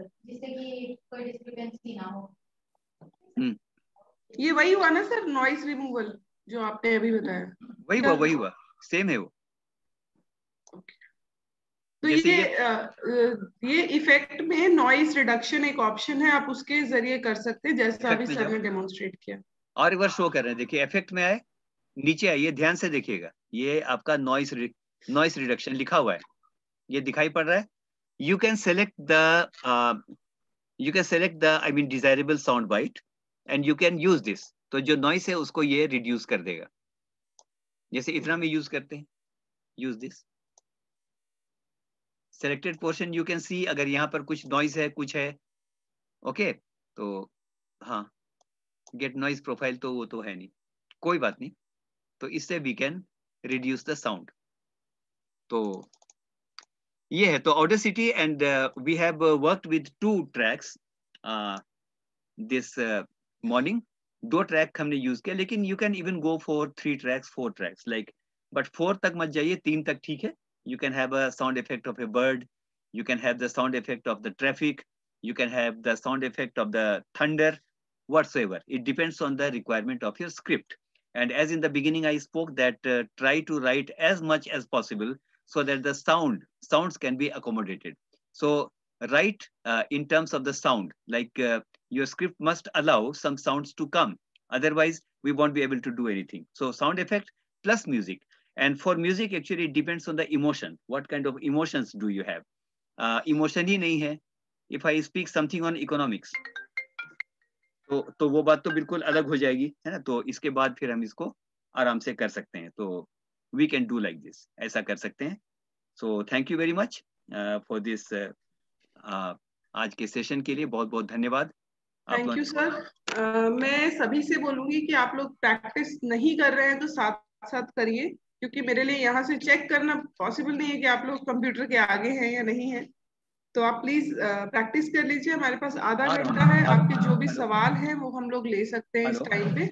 ये वही हुआ ना सर, नॉइज रिमूवल जो आपने अभी बताया? वही हुआ, वही हुआ, सेम है वो. तो ये ये, ये इफेक्ट में नॉइज रिडक्शन एक ऑप्शन है, आप उसके जरिए कर सकते हैं, जैसा अभी सर ने डेमोन्स्ट्रेट किया. और एक बार शो कर रहे हैं, देखिए इफेक्ट में आए, नीचे आइए, ध्यान से देखिएगा, ये आपका नॉइज नॉइज रिडक्शन लिखा हुआ है, ये दिखाई पड़ रहा है. You can select the you can select the I mean desirable sound bite and you can use this. तो जो नॉइस है उसको ये रिड्यूस कर देगा, जैसे इतना में यूज करते हैं. Use this selected portion, you can see अगर यहाँ पर कुछ नॉइस है, कुछ है. ओके, तो हाँ, गेट नॉइस प्रोफाइल तो वो तो है नहीं, कोई बात नहीं. तो इससे we can reduce the sound. तो ये है. तो Audacity, and we have worked with two tracks this morning. दो ट्रैक हमने यूज किया, लेकिन you can even go for three tracks, four tracks like, but four तक मत जाइए, तीन तक ठीक है. You can have a sound effect of a bird, you can have the sound effect of the traffic, you can have the sound effect of the thunder, whatsoever. It depends on the requirement of your script. And as in the beginning I spoke that uh, try to write as much as possible so that the sound sounds can be accommodated. So write uh, in terms of the sound, like uh, your script must allow some sounds to come, otherwise we won't be able to do anything. So sound effect plus music. And for music, actually, it depends on the emotion. What kind of emotions do you have? Uh, emotion ही नहीं है. If I speak something on economics, तो तो वो बात तो बिल्कुल अलग हो जाएगी, है ना. तो इसके बाद फिर हम इसको आराम से कर सकते हैं. तो we can do like this, ऐसा कर सकते हैं. So thank you very much uh, for this. Uh, uh, आज के सेशन के लिए बहुत बहुत धन्यवाद. Thank you sir. मैं सभी से बोलूंगी कि आप लोग प्रैक्टिस नहीं कर रहे हैं तो साथ साथ करिए, क्योंकि मेरे लिए यहाँ से चेक करना पॉसिबल नहीं है कि आप लोग कंप्यूटर के आगे हैं या नहीं है. तो आप प्लीज प्रैक्टिस कर लीजिए. हमारे पास आधा घंटा है, आपके जो भी सवाल हैं वो हम लोग ले सकते हैं इस टाइम पे.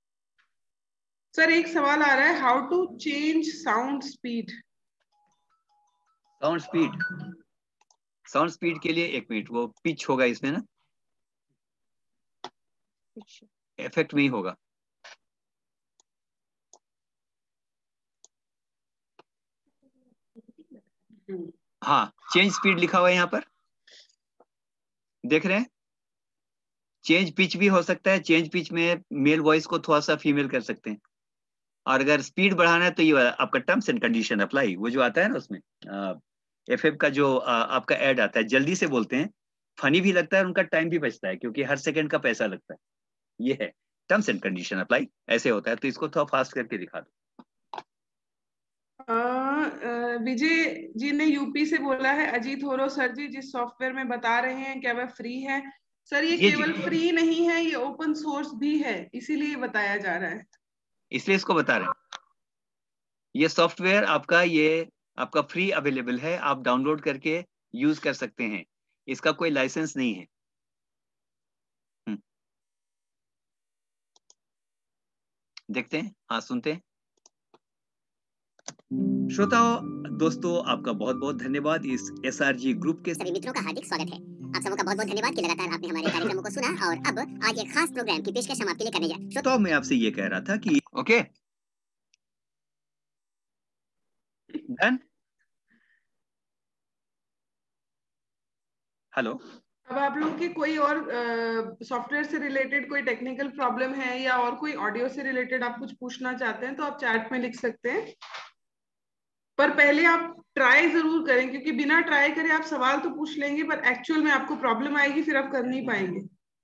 सर एक सवाल आ रहा है, how to change sound speed. Sound speed sound speed के लिए एक मिनट, वो पिच होगा इसमें ना, इफेक्ट में ही होगा. हाँ, चेंज स्पीड लिखा हुआ है यहाँ पर, देख रहे हैं. चेंज पिच भी हो सकता है, चेंज पिच में मेल वॉइस को थोड़ा सा फीमेल कर सकते हैं. और अगर स्पीड बढ़ाना है तो ये आपका टर्म्स एंड कंडीशन अप्लाई, वो जो आता है ना उसमें एफएफ का जो आ, आपका ऐड आता है, जल्दी से बोलते हैं, फनी भी लगता है, उनका टाइम भी बचता है, क्योंकि हर सेकंड का पैसा लगता है. ये है टर्म्स एंड कंडीशन अप्लाई, ऐसे होता है. तो इसको थोड़ा फास्ट करके दिखा दो. विजय जी ने यूपी से बोला है, अजीत होरो सर जी जिस सॉफ्टवेयर में बता रहे हैं क्या वह फ्री है? सर ये केवल फ्री नहीं है, ये ओपन सोर्स भी है, इसीलिए बताया जा रहा है, इसलिए इसको बता रहे हैं. ये सॉफ्टवेयर आपका ये आपका फ्री अवेलेबल है, आप डाउनलोड करके यूज कर सकते हैं, इसका कोई लाइसेंस नहीं है. देखते हैं, हाँ सुनते हैं. श्रोताओं, दोस्तों, आपका बहुत बहुत धन्यवाद। इस एसआरजी ग्रुप के सभी मित्रों का हार्दिक स्वागत है। आप सबों का बहुत बहुत धन्यवाद कि लगातार आपने हमारे कार्यक्रमों को सुना और अब आज एक खास प्रोग्राम की पेशकश हम आपके लिए करने जा रहे हैं। तो मैं आपसे ये कह रहा था कि ओके डन। हेलो, अब आप लोग की कोई और सॉफ्टवेयर से रिलेटेड कोई टेक्निकल प्रॉब्लम है या और कोई ऑडियो से रिलेटेड आप कुछ पूछना चाहते हैं तो आप चैट में लिख सकते हैं, पर पहले आप ट्राई जरूर करें, क्योंकि बिना ट्राई करे आप सवाल तो पूछ लेंगे पर एक्चुअल में आपको प्रॉब्लम आएगी, फिर आप कर नहीं पाएंगे।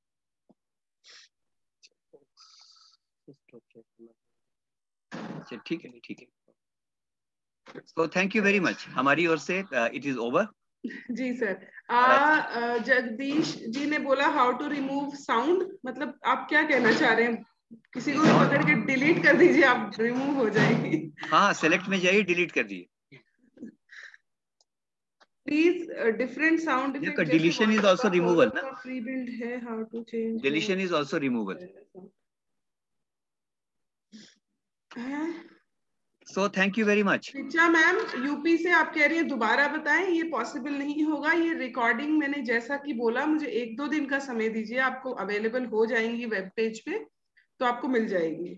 अच्छा, ठीक है, ठीक है। तो थैंक यू वेरी मच। हमारी ओर से इट इज ओवर। जी सर। आ, जगदीश जी ने बोला हाउ टू रिमूव साउंड, मतलब आप क्या कहना चाह रहे हैं? किसी को भी पकड़ के डिलीट कर दीजिए, आप रिमूव हो जाएगी। हाँ, सेलेक्ट में जाइए, डिलीट कर दिए। Please different sound effect deletion is also removal ना? प्री बिल्ड है, how to change deletion is also removal. So thank you very much. Richa ma'am UP से आप कह रही हैं दोबारा बताएं, ये पॉसिबल नहीं होगा। ये रिकॉर्डिंग मैंने जैसा कि बोला, मुझे एक दो दिन का समय दीजिए, आपको अवेलेबल हो जाएंगी वेब पेज पे, तो आपको मिल जाएगी।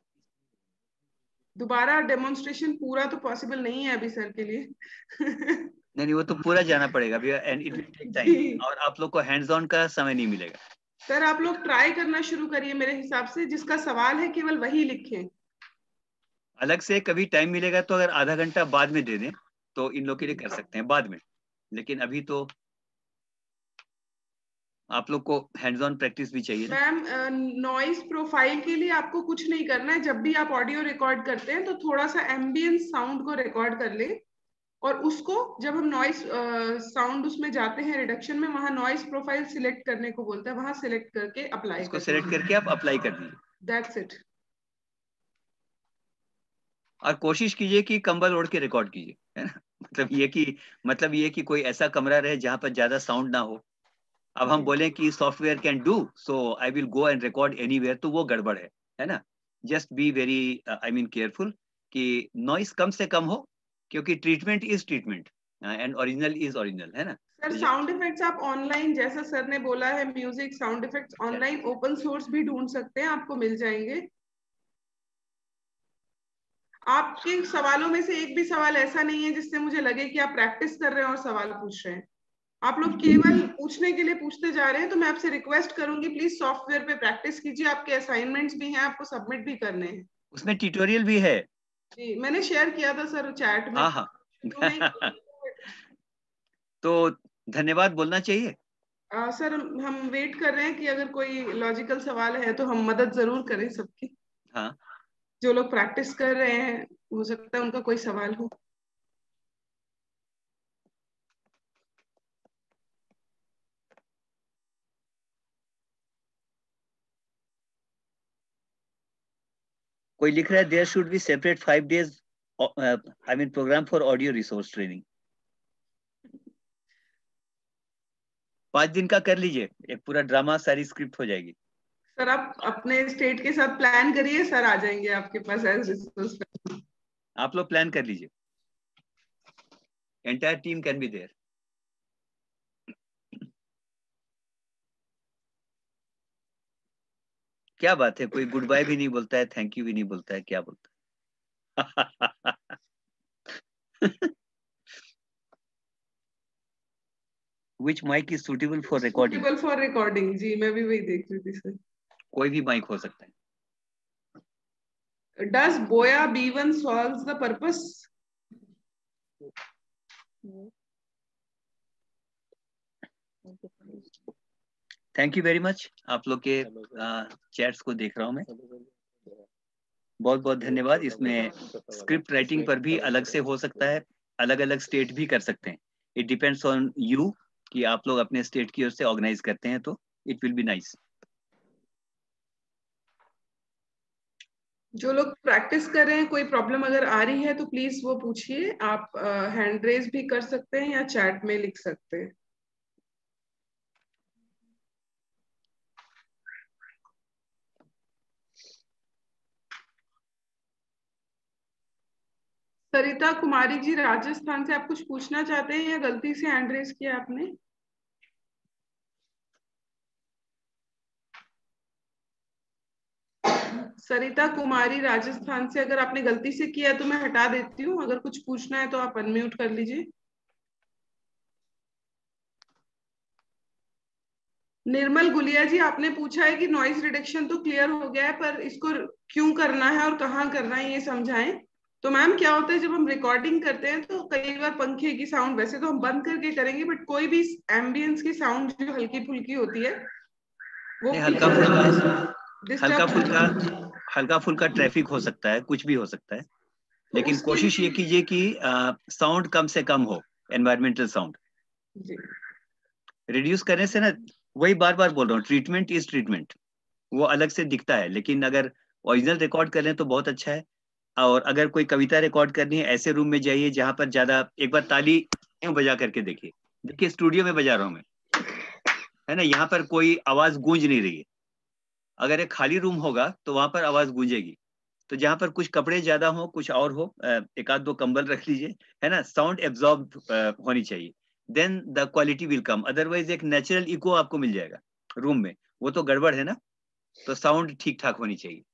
दोबारा डेमोन्स्ट्रेशन पूरा तो पॉसिबल नहीं है अभी सर के लिए। नहीं नहीं, वो तो पूरा जाना पड़ेगा भैया, and it will take time, और आप लोग को हैंड्स ऑन का समय नहीं मिलेगा। सर आप लोग ट्राई करना शुरू करिए, मेरे हिसाब से जिसका सवाल है केवल वही लिखें। अलग से कभी टाइम मिलेगा तो अगर आधा घंटा बाद में दे दें तो इन लोग के लिए कर सकते हैं बाद में, लेकिन अभी तो आप लोग को हैंड्स ऑन प्रैक्टिस भी चाहिए ना। मैम नॉइस प्रोफाइल के लिए आपको कुछ नहीं करना है। जब भी आप ऑडियो रिकॉर्ड करते हैं तो थोड़ा सा एम्बियंस साउंड को रिकॉर्ड कर ले, और उसको जब हम नॉइस साउंड उसमें जाते हैं रिडक्शन में, वहां नॉइस प्रोफाइल सिलेक्ट करने को बोलता है, वहां सिलेक्ट करके अप्लाई उसको सिलेक्ट करके आप अप्लाई कर दीजिए। That's it. और कोशिश कीजिए कि कंबल ओढ़ के रिकॉर्ड कीजिए, है ना। मतलब ये कि मतलब ये कि कोई ऐसा कमरा रहे जहां पर ज्यादा साउंड ना हो। अब हम बोले कि software can do so I will go and record anywhere, तो वो गड़बड़ है है ना। Just be very I mean careful कि नॉइस कम से कम हो, क्योंकि treatment is treatment and original is original, है ना। सर साउंड इफेक्ट्स आप ऑनलाइन, जैसा सर ने बोला है, music sound effects online open source भी ढूंढ सकते हैं, आपको मिल जाएंगे। आपके सवालों में से एक भी सवाल ऐसा नहीं है जिससे मुझे लगे कि आप प्रैक्टिस कर रहे हैं और सवाल पूछ रहे हैं। आप लोग केवल पूछने के लिए पूछते जा रहे हैं, तो मैं आपसे रिक्वेस्ट करूंगी प्लीज सॉफ्टवेयर पे प्रैक्टिस कीजिए। आपके असाइनमेंट्स भी हैं, आपको सबमिट भी करने हैं। उसमें ट्यूटोरियल भी है। जी मैंने शेयर किया था सर चैट में। हाँ हाँ। तो धन्यवाद बोलना चाहिए। आ, सर हम वेट कर रहे हैं कि अगर कोई लॉजिकल सवाल है तो हम मदद जरूर करें सबकी। हाँ, जो लोग प्रैक्टिस कर रहे हैं हो सकता है उनका कोई सवाल हो। कोई लिख रहा है there should be separate five days I mean program for audio resource training. पांच दिन का कर लीजिए, एक पूरा ड्रामा सारी स्क्रिप्ट हो जाएगी। सर आप अपने स्टेट के साथ प्लान करिए, सर आ जाएंगे आपके पास एज रिसोर्स। आप लोग प्लान कर लीजिए, entire team can be there. क्या बात है, कोई गुड बाय भी नहीं बोलता है, थैंक यू भी नहीं बोलता है, क्या बोलता है। Which mic is suitable for recording? Suitable for recording, जी मैं भी वही देख रही थी सर। कोई भी माइक हो सकता है। Does Boya B one solves the purpose? Thank you very much. आप लोग के चैट्स को देख रहा हूं मैं, बहुत बहुत धन्यवाद। इसमें स्क्रिप्ट राइटिंग पर भी अलग से हो सकता है, अलग अलग स्टेट भी कर सकते हैं। इट डिपेंड्स ऑन यू कि आप लोग अपने स्टेट की ओर से ऑर्गेनाइज करते हैं, तो इट विल बी नाइस। जो लोग प्रैक्टिस कर रहे हैं, कोई प्रॉब्लम अगर आ रही है तो प्लीज वो पूछिए। आप हैंड रेज भी कर सकते हैं या चैट में लिख सकते हैं। सरिता कुमारी जी राजस्थान से, आप कुछ पूछना चाहते हैं या गलती से हैंड रेज किया आपने? सरिता कुमारी राजस्थान से, अगर आपने गलती से किया तो मैं हटा देती हूँ, अगर कुछ पूछना है तो आप अनम्यूट कर लीजिए। निर्मल गुलिया जी, आपने पूछा है कि नॉइज रिडक्शन तो क्लियर हो गया है, पर इसको क्यों करना है और कहाँ करना है ये समझाएं। तो मैम क्या होता है, जब हम रिकॉर्डिंग करते हैं तो कई बार पंखे की साउंड वैसे तो हम बंद करके करेंगे, बट कोई भी एम्बियंस की साउंड जो हल्की फुल्की होती है वो हल्का फुल्का हल्का डिस्टर्ब फुल्का हल्का फुल्का ट्रैफिक हो सकता है, कुछ भी हो सकता है, लेकिन उसके कोशिश ये कीजिए कि साउंड कम से कम हो, एनवायरमेंटल साउंड जी रिड्यूस करने से ना, वही बार बार बोल रहा हूँ, ट्रीटमेंट इज ट्रीटमेंट, वो अलग से दिखता है, लेकिन अगर ओरिजिनल रिकॉर्ड कर लें तो बहुत अच्छा है। और अगर कोई कविता रिकॉर्ड करनी है, ऐसे रूम में जाइए जहां पर ज्यादा, एक बार ताली यूं बजा करके देखिए, देखिए स्टूडियो में बजा रहा हूं मैं, है ना, यहाँ पर कोई आवाज गूंज नहीं रही है। अगर एक खाली रूम होगा तो वहां पर आवाज गूंजेगी। तो जहां पर कुछ कपड़े ज्यादा हो, कुछ और हो, एक आध दो कंबल रख लीजिए, है ना, साउंड एब्जॉर्ब होनी चाहिए, then the quality will come. Otherwise एक नेचुरल इको आपको मिल जाएगा रूम में, वो तो गड़बड़ है ना, तो साउंड ठीक ठाक होनी चाहिए।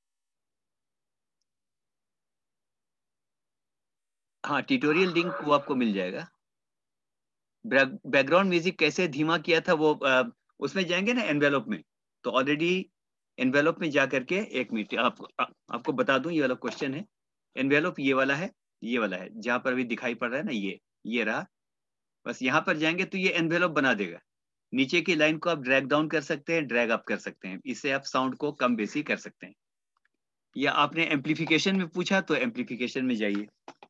हाँ, ट्यूटोरियल लिंक वो आपको मिल जाएगा। बैकग्राउंड म्यूजिक कैसे धीमा किया था वो, आ, उसमें जाएंगे ना एनवेलप में, तो ऑलरेडी एनवेलप में जा करके, एक मिनट आप, आ, आपको बता दूं, ये वाला क्वेश्चन है, एनवेलप ये वाला है, ये वाला है जहां पर भी दिखाई पड़ रहा है ना, ये ये रहा, बस यहाँ पर जाएंगे तो ये एनवेलप बना देगा। नीचे की लाइन को आप ड्रैग डाउन कर सकते हैं, ड्रैग अप कर सकते हैं, इससे आप साउंड को कम बेसी कर सकते हैं। या आपने एम्पलीफिकेशन में पूछा तो एम्पलीफिकेशन में जाइए,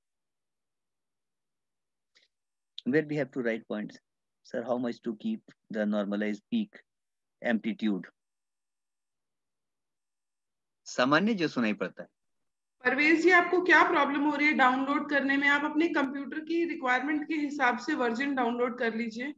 where we have to write points. Sir, how much to keep the normalized peak amplitude? सामान्य जो सुनाई पड़ता है। परवेज जी, आपको क्या प्रॉब्लम हो रही है डाउनलोड करने में? आप अपने कंप्यूटर की रिक्वायरमेंट के हिसाब से वर्जन डाउनलोड कर लीजिए।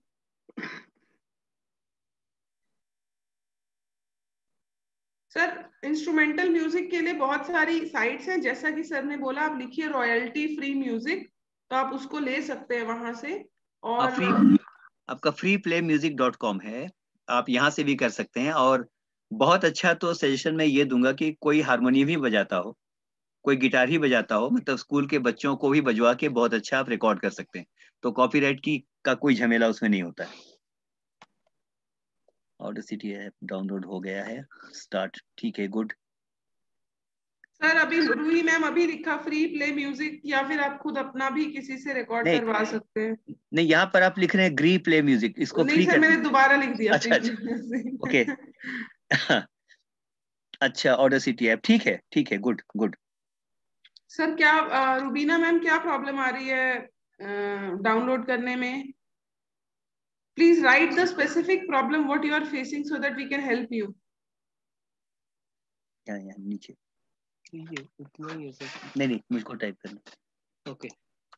सर, इंस्ट्रूमेंटल म्यूजिक के लिए बहुत सारी साइट्स हैं, जैसा कि सर ने बोला, आप लिखिए रॉयल्टी फ्री म्यूजिक, तो आप उसको ले सकते हैं वहां से। और फ्री, आपका free play music dot com है, आप यहाँ से भी कर सकते हैं। और बहुत अच्छा, तो सजेशन मैं ये दूंगा कि कोई हारमोनियम ही बजाता हो, कोई गिटार ही बजाता हो, मतलब स्कूल के बच्चों को भी बजवा के बहुत अच्छा आप रिकॉर्ड कर सकते हैं, तो कॉपीराइट की का कोई झमेला उसमें नहीं होता है। ऑडेसिटी ऐप डाउनलोड हो गया है, स्टार्ट, ठीक है, गुड। सर अभी रूही मैम अभी लिखा फ्री प्ले म्यूजिक, या फिर आप खुद अपना भी किसी से रिकॉर्ड नहीं करवा सकते हैं? नहीं, यहाँ पर आप लिख रहे हैं ग्री प्ले म्यूजिक, इसको नहीं फ्री सर, कर मैंने दीजिए। दोबारा लिख दिया अच्छा फ्री अच्छा, प्ले ओके अच्छा, ऑडेसिटी ऐप, ठीक है ठीक है, गुड गुड। सर क्या अ, रुबीना मैम, क्या प्रॉब्लम आ रही है डाउनलोड करने में? Please write the specific problem what you are facing so that we can help you. यहाँ यहाँ नीचे, ये उतना ही है सर, नहीं नहीं, मुझको टाइप करना, okay.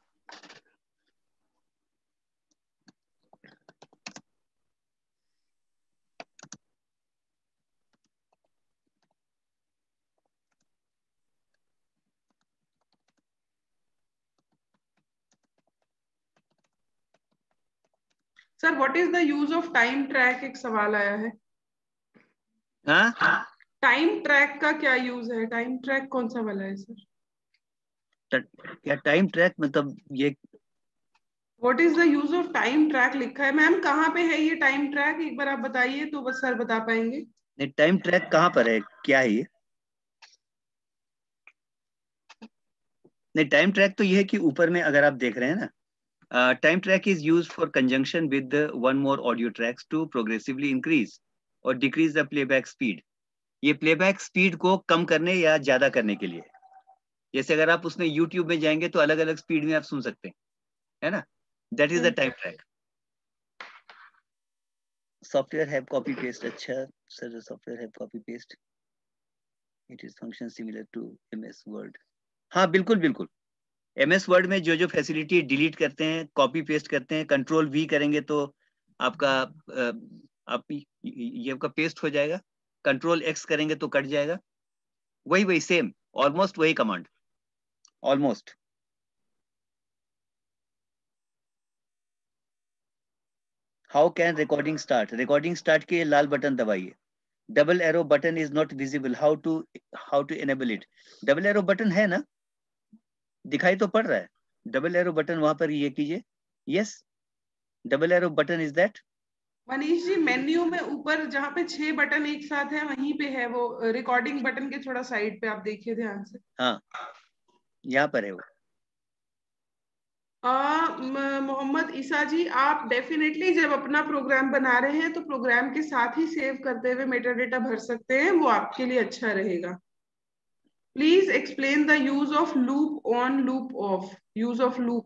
Sir what is the use of time track, एक सवाल आया है। हाँ, टाइम ट्रैक का क्या यूज है? टाइम ट्रैक कौन सा वाला है सर? क्या टाइम ट्रैक मतलब ये? What is the use of time track लिखा है मैम, कहाँ पे है ये टाइम ट्रैक? एक बार आप बताइए तो बस सर बता पाएंगे। नहीं, टाइम ट्रैक कहाँ पर है, क्या है ये? नहीं, टाइम ट्रैक तो ये है कि ऊपर में अगर आप देख रहे हैं ना, time track is use for conjunction with one more audio tracks to progressively increase और डिक्रीज द प्लेबैक स्पीड। ये प्लेबैक स्पीड को कम करने या ज्यादा करने के लिए, जैसे अगर आप उसमें यूट्यूब में जाएंगे तो अलग अलग स्पीड में आप सुन सकते हैं, है ना, that is the time track. Software have copy paste, अच्छा sir, software have copy paste, it is function similar to MS Word. हाँ बिल्कुल बिल्कुल, एमएस वर्ड में जो जो फैसिलिटी डिलीट करते हैं, कॉपी पेस्ट करते हैं, कंट्रोल वी करेंगे तो आपका अ, आप ये आपका पेस्ट हो जाएगा, कंट्रोल एक्स करेंगे तो कट जाएगा, वही वही सेम, ऑलमोस्ट वही command, almost. How can recording start? Recording start के लाल बटन दबाइए. Double arrow button is not visible. How to how to enable it? Double arrow button है ना, दिखाई तो पड़ रहा है. डबल एरो बटन वहां पर ये कीजिए. Yes, double arrow button is that. Manish ji, menu में ऊपर जहाँ पे छह बटन एक साथ है वहीं पे है वो रिकॉर्डिंग बटन के थोड़ा साइड पे, आप देखिए ध्यान से. हाँ, यहाँ पर है वो. मोहम्मद ईसा जी, आप डेफिनेटली जब अपना प्रोग्राम बना रहे हैं तो प्रोग्राम के साथ ही सेव करते हुए मेटा डेटा भर सकते हैं, वो आपके लिए अच्छा रहेगा. Please explain the use of loop on loop off. Use of loop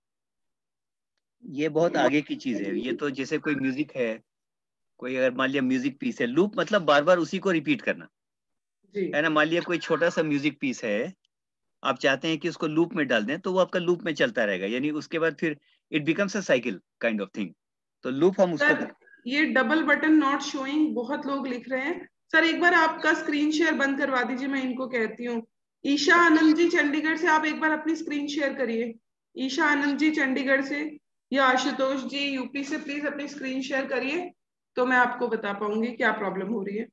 ये बहुत आगे की चीज है. ये तो जैसे कोई म्यूजिक है, कोई अगर मान लिया म्यूजिक पीस है, लूप मतलब बार बार उसी को रिपीट करना जी है ना. मान लिया कोई छोटा सा म्यूजिक पीस है, आप चाहते हैं कि उसको लूप में डाल दें, तो वो आपका लूप में चलता रहेगा, यानी उसके बाद फिर it becomes a cycle kind of thing. तो लूप हम उसको सर, ये डबल बटन नॉट शोइंग बहुत लोग लिख रहे हैं. सर एक बार आपका स्क्रीन शेयर बंद करवा दीजिए, मैं इनको कहती हूँ. ईशा आनंद जी चंडीगढ़ से, आप एक बार अपनी स्क्रीन शेयर करिए. ईशा आनंद जी चंडीगढ़ से या आशुतोष जी यूपी से, प्लीज अपनी स्क्रीन शेयर करिए तो मैं आपको बता पाऊंगी क्या प्रॉब्लम हो रही है.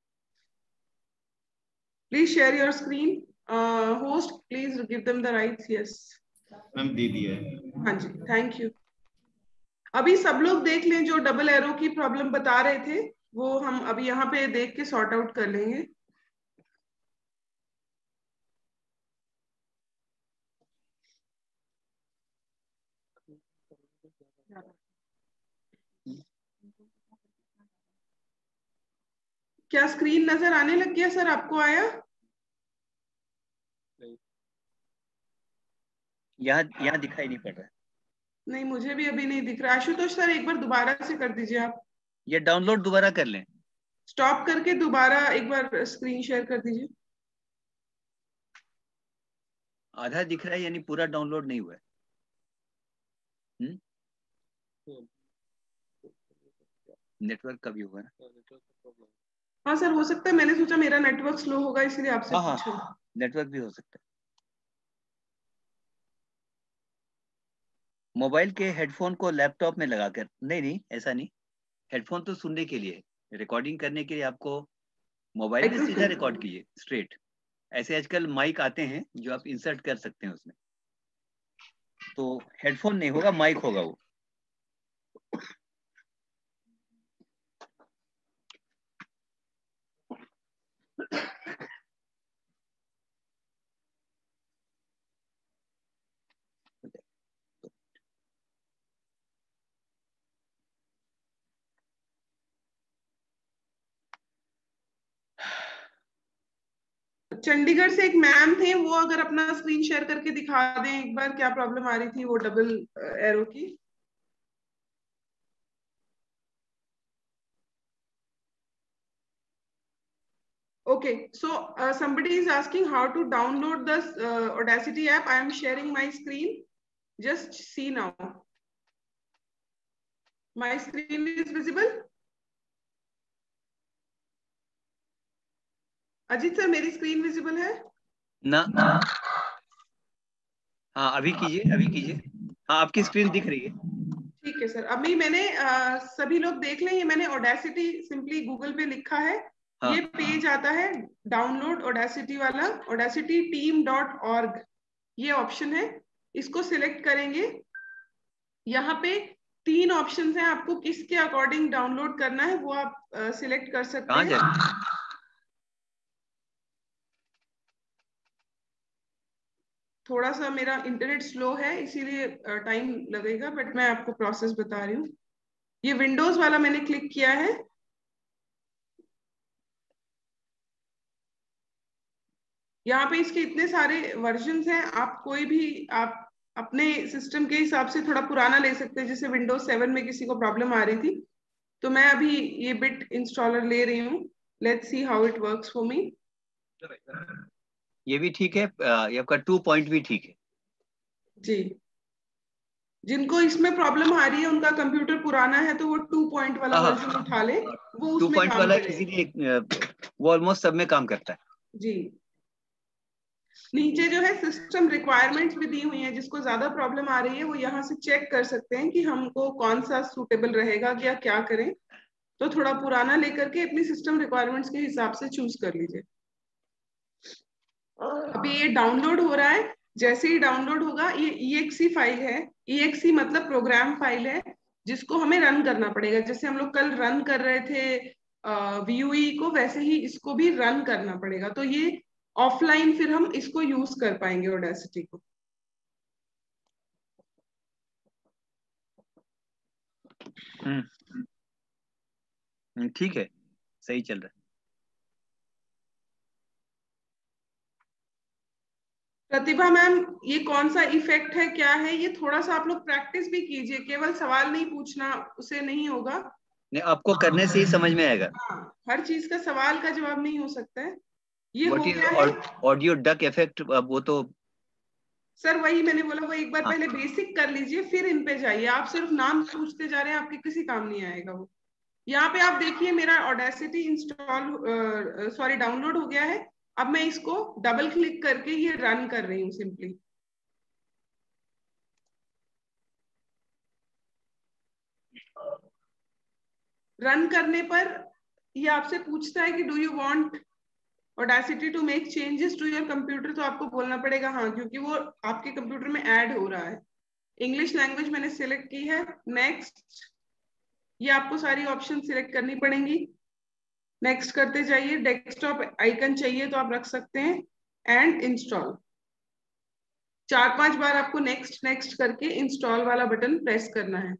Please share your screen. Host please give them the rights. Yes ma'am, दे दिया है. हाँ जी, थैंक यू. अभी सब लोग देख लें जो डबल एरो की प्रॉब्लम बता रहे थे, वो हम अभी यहाँ पे देख के सॉर्ट आउट कर लेंगे. क्या स्क्रीन नजर आने लग गया सर? आपको आया? यहाँ यहाँ दिखाई नहीं पड़ रहा है. नहीं, मुझे भी अभी नहीं दिख रहा. आशुतोष सर एक बार दोबारा से कर दीजिए आप. ये डाउनलोड दोबारा कर लें. स्टॉप करके दोबारा एक बार स्क्रीन शेयर कर दीजिए. आधा दिख रहा है, यानी पूरा डाउनलोड नहीं हुआ है. हम्म? नेटवर्क का भी होगा ना. हाँ सर, हो सकता है. मैंने सोचा मेरा नेटवर्क स्लो होगा इसलिए आपसे हाँ पूछा. हाँ, नेटवर्क भी हो सकता है. मोबाइल के हेडफोन को लैपटॉप में लगाकर, नहीं नहीं ऐसा नहीं. हेडफोन तो सुनने के लिए, रिकॉर्डिंग करने के लिए आपको मोबाइल में सीधा रिकॉर्ड कीजिए स्ट्रेट. ऐसे आजकल माइक आते हैं जो आप इंसर्ट कर सकते हैं उसमें. तो हेडफोन नहीं होगा, माइक होगा वो. चंडीगढ़ से एक मैम थे, वो अगर अपना स्क्रीन शेयर करके दिखा दें एक बार, क्या प्रॉब्लम आ रही थी वो डबल एरो की. Okay, so uh, somebody is asking how to download the uh, Audacity app. I am sharing my screen. Just see now. My screen is visible. Ajit sir, मेरी स्क्रीन विजिबल है ना? हाँ अभी कीजिए, अभी कीजिए. हाँ, आपकी स्क्रीन दिख रही है. ठीक है सर. अभी मैंने आ, सभी लोग देख लें, ये मैंने Audacity सिंपली गूगल पे लिखा है. हाँ. ये पेज आता है डाउनलोड Audacity वाला, audacity team dot org. ये ऑप्शन है, इसको सिलेक्ट करेंगे. यहाँ पे तीन ऑप्शन हैं, आपको किसके अकॉर्डिंग डाउनलोड करना है वो आप सिलेक्ट कर सकते हैं. थोड़ा सा मेरा इंटरनेट स्लो है इसीलिए टाइम लगेगा, बट मैं आपको प्रोसेस बता रही हूँ. ये विंडोज वाला मैंने क्लिक किया है. यहाँ पे इसके इतने सारे वर्जन्स हैं, आप कोई भी आप अपने सिस्टम के हिसाब से थोड़ा पुराना ले सकते हैं. जैसे विंडोज सेवन में किसी को प्रॉब्लम आ रही थी, तो मैं अभी ये बिट इंस्टॉलर ले रही हूँ. Let's see how it works for me. ये भी ठीक है, ये आपका टू पॉइंट भी ठीक है जी. जिनको इसमें प्रॉब्लम आ रही है, उनका कंप्यूटर पुराना है, तो वो टू पॉइंट वाला वर्जन उठा ले, वो उसमें टू पॉइंट वाला इजीली वो ऑलमोस्ट सब में काम करता है. जी. नीचे जो है सिस्टम रिक्वायरमेंट्स भी दी हुई हैं, जिसको ज्यादा प्रॉब्लम आ रही है वो यहाँ से चेक कर सकते हैं कि हमको कौन सा सूटेबल रहेगा या क्या करें। तो थोड़ा पुराना लेकर के अपनी सिस्टम रिक्वायरमेंट्स के हिसाब से चूज कर लीजिए। अभी ये डाउनलोड हो रहा है, जैसे ही डाउनलोड होगा, ये ई एक्स ई फाइल है। ई एक्स ई मतलब प्रोग्राम फाइल है जिसको हमें रन करना पड़ेगा। जैसे हम लोग कल रन कर रहे थे व्यूई को, वैसे ही इसको भी रन करना पड़ेगा। तो ये ऑफलाइन फिर हम इसको यूज कर पाएंगे ऑडेसिटी को। हम्म ठीक है, सही चल रहा है। प्रतिभा मैम, ये कौन सा इफेक्ट है, क्या है, ये थोड़ा सा आप लोग प्रैक्टिस भी कीजिए। केवल सवाल नहीं पूछना, उसे नहीं होगा। नहीं, आपको करने से ही समझ में आएगा। हाँ, हर चीज का सवाल का जवाब नहीं हो सकता है। ये What हो is गया है ऑडियो डक इफेक्ट? वो तो सर वही मैंने बोला, वो एक बार हाँ। पहले बेसिक कर लीजिए, फिर इन पे जाइए। आप सिर्फ नाम पूछते जा रहे हैं, आपके किसी काम नहीं आएगा वो। यहाँ पे आप देखिए मेरा ऑडेसिटी इंस्टॉल सॉरी डाउनलोड हो गया है। अब मैं इसको डबल क्लिक करके ये रन कर रही हूँ सिंपली। रन करने पर ये आपसे पूछता है कि do you want Audacity to make changes to your computer. तो आपको बोलना पड़ेगा हाँ, क्योंकि वो आपके कंप्यूटर में ऐड हो रहा है। इंग्लिश लैंग्वेज मैंने सिलेक्ट की है। नेक्स्ट, ये आपको सारी ऑप्शन सिलेक्ट करनी पड़ेंगी। नेक्स्ट करते जाइए। डेस्कटॉप आइकन चाहिए तो आप रख सकते हैं, एंड इंस्टॉल। चार पांच बार आपको नेक्स्ट नेक्स्ट करके इंस्टॉल वाला बटन प्रेस करना है।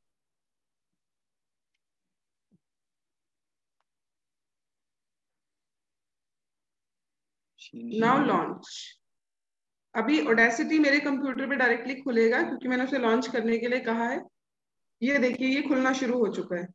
Now launch. अभी ऑडेसिटी मेरे कंप्यूटर पे डायरेक्टली खुलेगा, क्योंकि मैंने उसे लॉन्च करने के लिए कहा है। ये देखिए, ये खुलना शुरू हो चुका है।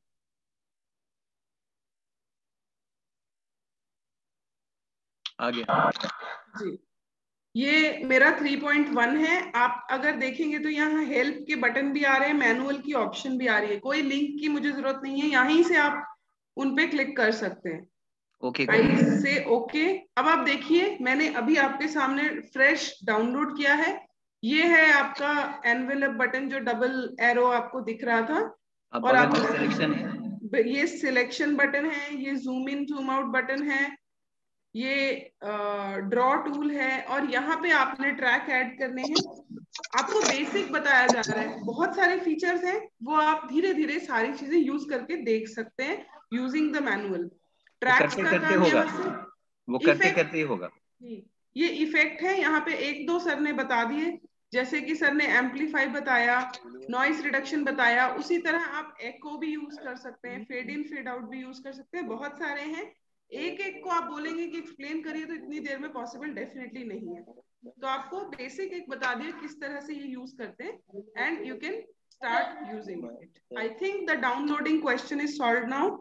आ गया जी, ये मेरा थ्री पॉइंट वन है। आप अगर देखेंगे तो यहाँ हेल्प के बटन भी आ रहे हैं, मैनुअल की ऑप्शन भी आ रही है। कोई लिंक की मुझे जरूरत नहीं है, यहीं से आप उन पे क्लिक कर सकते हैं। ओके आई से ओके। अब आप देखिए, मैंने अभी आपके सामने फ्रेश डाउनलोड किया है। ये है आपका एनवेलप बटन, जो डबल एरो आपको दिख रहा था। अब और आप सिलेक्शन है, ये सिलेक्शन बटन है, ये zoom in zoom out button है, ये ड्रॉ टूल है, और यहाँ पे आपने ट्रैक ऐड करने हैं। आपको बेसिक बताया जा रहा है, बहुत सारे फीचर्स हैं, वो आप धीरे धीरे सारी चीजें यूज करके देख सकते हैं यूजिंग द मैनुअल। ट्रैक्स का काम यहाँ से, वो करते करते ही होगा। ये इफेक्ट है, यहाँ पे एक दो सर ने बता दिए। जैसे कि सर ने एम्पलीफाई बताया, नॉइस रिडक्शन बताया, उसी तरह आप एको भी यूज कर सकते हैं, फेड इन फेड आउट भी यूज कर सकते हैं। बहुत सारे हैं, एक एक को आप बोलेंगे कि एक्सप्लेन करिए तो इतनी देर में पॉसिबल डेफिनेटली नहीं है। तो आपको बेसिक एक बता दिया किस तरह से ये यूज करते हैं, and you can start using it. I think the downloading question is solved now.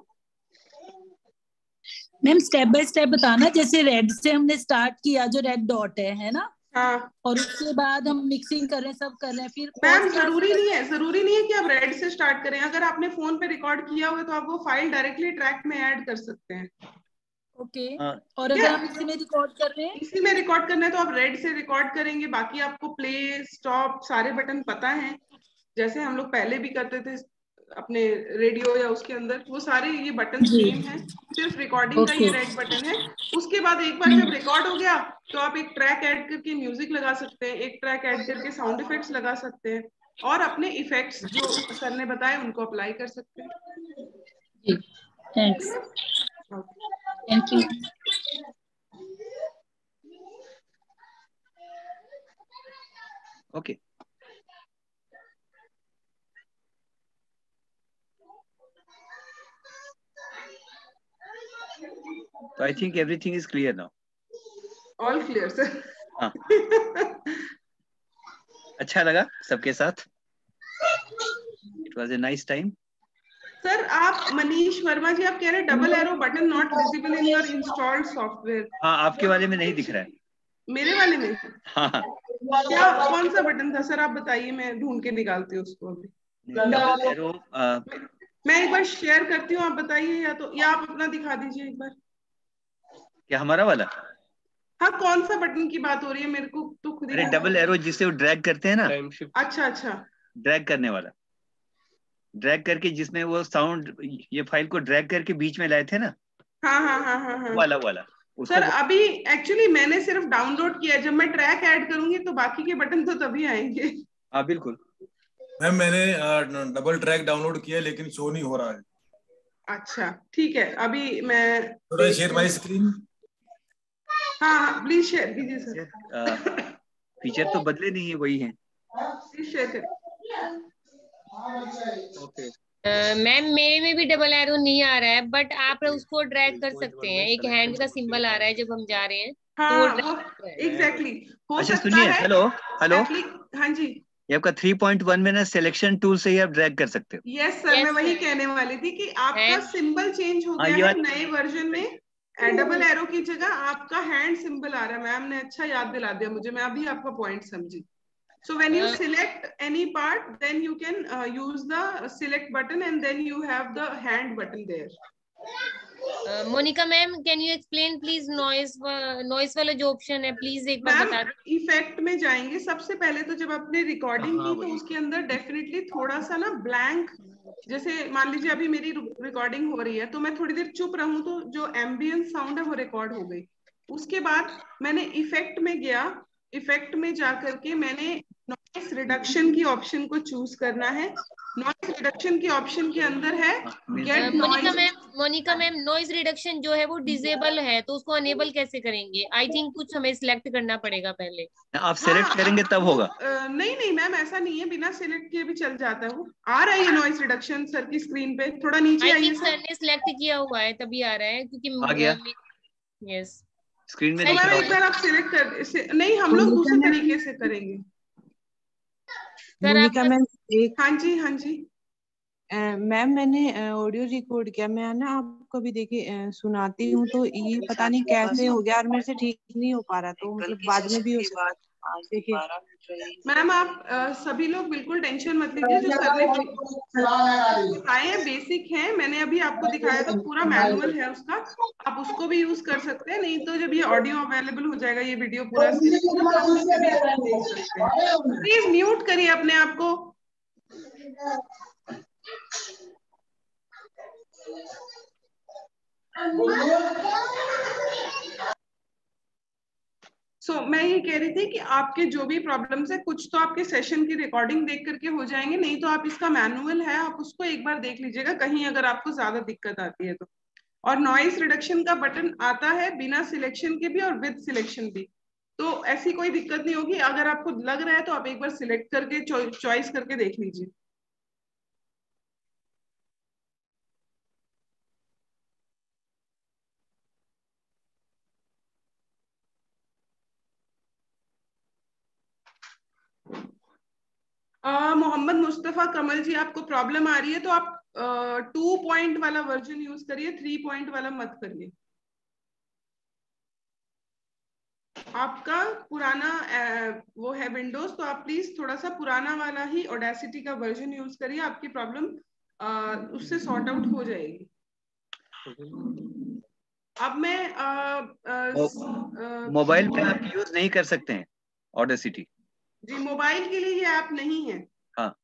Ma'am step by step बताना। जैसे रेड से हमने स्टार्ट किया, जो रेड डॉट है है ना, हाँ, और उसके बाद हम मिक्सिंग कर रहे हैं, सब कर रहे हैं, फिर मैम जरूरी नहीं है, जरूरी नहीं है कि आप रेड से स्टार्ट करें। अगर आपने फोन पे रिकॉर्ड किया हुआ तो आप वो फाइल डायरेक्टली ट्रैक में ऐड कर सकते हैं। Okay okay. और अगर हम इसी में रिकॉर्ड कर रहे हैं, इसी में रिकॉर्ड करना है तो आप रेड से रिकॉर्ड करेंगे। बाकी आपको प्ले स्टॉप सारे बटन पता है, जैसे हम लोग पहले भी करते थे अपने रेडियो या उसके अंदर, वो सारे ये बटन सेम है। सिर्फ रिकॉर्डिंग का ये रेड बटन है। उसके बाद एक बार जब रिकॉर्ड हो गया तो आप एक ट्रैक ऐड करके म्यूजिक लगा सकते हैं, एक ट्रैक ऐड करके साउंड इफेक्ट्स लगा सकते हैं, और अपने इफेक्ट्स जो सर ने बताए उनको अप्लाई कर सकते हैं। Thanks, thank you. ओके, तो I think everything is clear now. All clear sir. हाँ, अच्छा लगा सबके साथ। It was a nice time. Sir आप मनीष वर्मा जी, आप कह रहे हैं double arrow button not visible in your installed software. हाँ, आपके वाले में नहीं दिख रहा है। मेरे वाले में हाँ हाँ, क्या, कौन सा बटन था सर, आप बताइए, मैं ढूंढ के निकालती हूँ उसको अभी। Double arrow. मैं एक बार शेयर करती हूँ, आप बताइए, या तो या आप अपना दिखा दीजिए एक बार। क्या हमारा वाला? हाँ, कौन सा बटन की बात हो रही है, मेरे को तो खुद ही अरे डबल एरो जिससे वो ड्रैग करते हैं ना, अच्छा अच्छा, ड्रैग करने वाला, ड्रैग करके जिसमें वो साउंड, ये फाइल को ड्रैग करके बीच में लाए थे ना, हाँ हाँ हाँ हाँ हाँ वाला वाला उसको। सर अभी एक्चुअली मैंने सिर्फ डाउनलोड किया, जब मैं ट्रैक ऐड करूंगी तो बाकी के बटन तो तभी आएंगे। हाँ बिल्कुल मैम, मैंने डबल ट्रैक डाउनलोड किया लेकिन शो नहीं हो रहा है। अच्छा ठीक है, अभी मैं थोड़ा शेयर माय स्क्रीन। हाँ हाँ प्लीज शेयर कीजिए सर। फीचर तो बदले नहीं है, वही है। प्लीज शेयर करें। ओके मैम मेरे में भी डबल एरो नहीं आ रहा है, बट आप उसको ड्रैग कर सकते हैं। एक हैंड का सिंबल आ रहा है जब हम जा रहे हैं, तो वो हाँ drag वो कर रहा है। एग्जैक्टली हो अच्छा सकता सुनिए, है। हेलो हेलो, एप्ली- हाँ जी, ये आपका थ्री पॉइंट वन में ना सिलेक्शन टूल से ही आप ड्रैग कर सकते हो। यस सर, Yes, मैं वही sir. कहने वाली थी कि आपका Hand- सिंबल चेंज हो हाँ, गया ये है बात- नए वर्जन में। डबल एरो की जगह आपका हैंड सिंबल आ रहा है। मैम ने अच्छा याद दिला दिया मुझे, मैं अभी आपका पॉइंट समझी। So when you Uh, select any part, then you can uh, use the select button and then you have the hand button there. uh, Monika ma'am, can you explain please noise noise वाला जो option है, please एक बार ma'am बता दें। Effect में जाएंगे सबसे पहले, तो जब आपने रिकॉर्डिंग हाँ, की तो वही। उसके अंदर डेफिनेटली थोड़ा सा ना ब्लैंक, जैसे मान लीजिए अभी मेरी रिकॉर्डिंग हो रही है तो मैं थोड़ी देर चुप रहूं तो जो एम्बियंस साउंड है वो रिकॉर्ड हो गई। उसके बाद मैंने इफेक्ट में गया, इफेक्ट में जाकर के मैंने नॉइस रिडक्शन की ऑप्शन को चूज करना है। नॉइस रिडक्शन की ऑप्शन के अंदर है get Monika noise. Ma'am Monika ma'am noise reduction जो है वो डिसेबल है, तो उसको अनेबल कैसे करेंगे? आई थिंक कुछ हमें सिलेक्ट करना पड़ेगा पहले। आप सेलेक्ट करेंगे तब होगा। आ, नहीं नहीं मैम, ऐसा नहीं है, बिना सिलेक्ट किए भी चल जाता है। वो आ रहा है ये नॉइस रिडक्शन सर की स्क्रीन पे, थोड़ा नीचे आई आइए थिंक सर। सर ने सिलेक्ट किया हुआ है तभी आ रहा है, क्योंकि आ गया। यस स्क्रीन में तो दिख मैम रहा एक होगा। बार आप सिलेक्ट कर से, नहीं हम लोग दूसरे तरीके से करेंगे। सर आप मोनिका मैम एक हाँ जी हाँ जी, मैम मैंने ऑडियो रिकॉर्ड किया, मैं ना आपको भी देखिए सुनाती हूँ, तो ये पता नहीं कैसे हो गया और मेरे से ठीक नहीं हो पा रहा, तो मतलब बाद में भी हो सकता है। देखिए मैम आप अ, सभी लोग बिल्कुल टेंशन मत लीजिए, जो सर ने बताए हैं बेसिक हैं, मैंने अभी आपको दिखाया था पूरा मैनुअल है उसका, आप उसको भी यूज कर सकते हैं। नहीं तो जब ये ऑडियो अवेलेबल हो जाएगा, ये वीडियो पूरा प्लीज म्यूट करिए अपने आप को। सो so, मैं ये कह रही थी कि आपके जो भी प्रॉब्लम्स है, कुछ तो आपके सेशन की रिकॉर्डिंग देख करके हो जाएंगे, नहीं तो आप इसका मैनुअल है, आप उसको एक बार देख लीजिएगा कहीं अगर आपको ज्यादा दिक्कत आती है तो। और नॉइस रिडक्शन का बटन आता है बिना सिलेक्शन के भी और विद सिलेक्शन भी, तो ऐसी कोई दिक्कत नहीं होगी। अगर आपको लग रहा है तो आप एक बार सिलेक्ट करके चॉइस करके देख लीजिए। मोहम्मद मुस्तफा कमल जी, आपको प्रॉब्लम आ रही है तो आप टू पॉइंट वाला वर्जन यूज करिए, थ्री पॉइंट वाला मत करिए। आपका पुराना आ, वो है विंडोज, तो आप प्लीज थोड़ा सा पुराना वाला ही ऑडेसिटी का वर्जन यूज करिए, आपकी प्रॉब्लम उससे सॉर्ट आउट हो जाएगी। अब मैं मोबाइल पे आप यूज नहीं कर सकते हैं ऑडेसिटी जी, मोबाइल के लिए ये ऐप नहीं है। हाँ।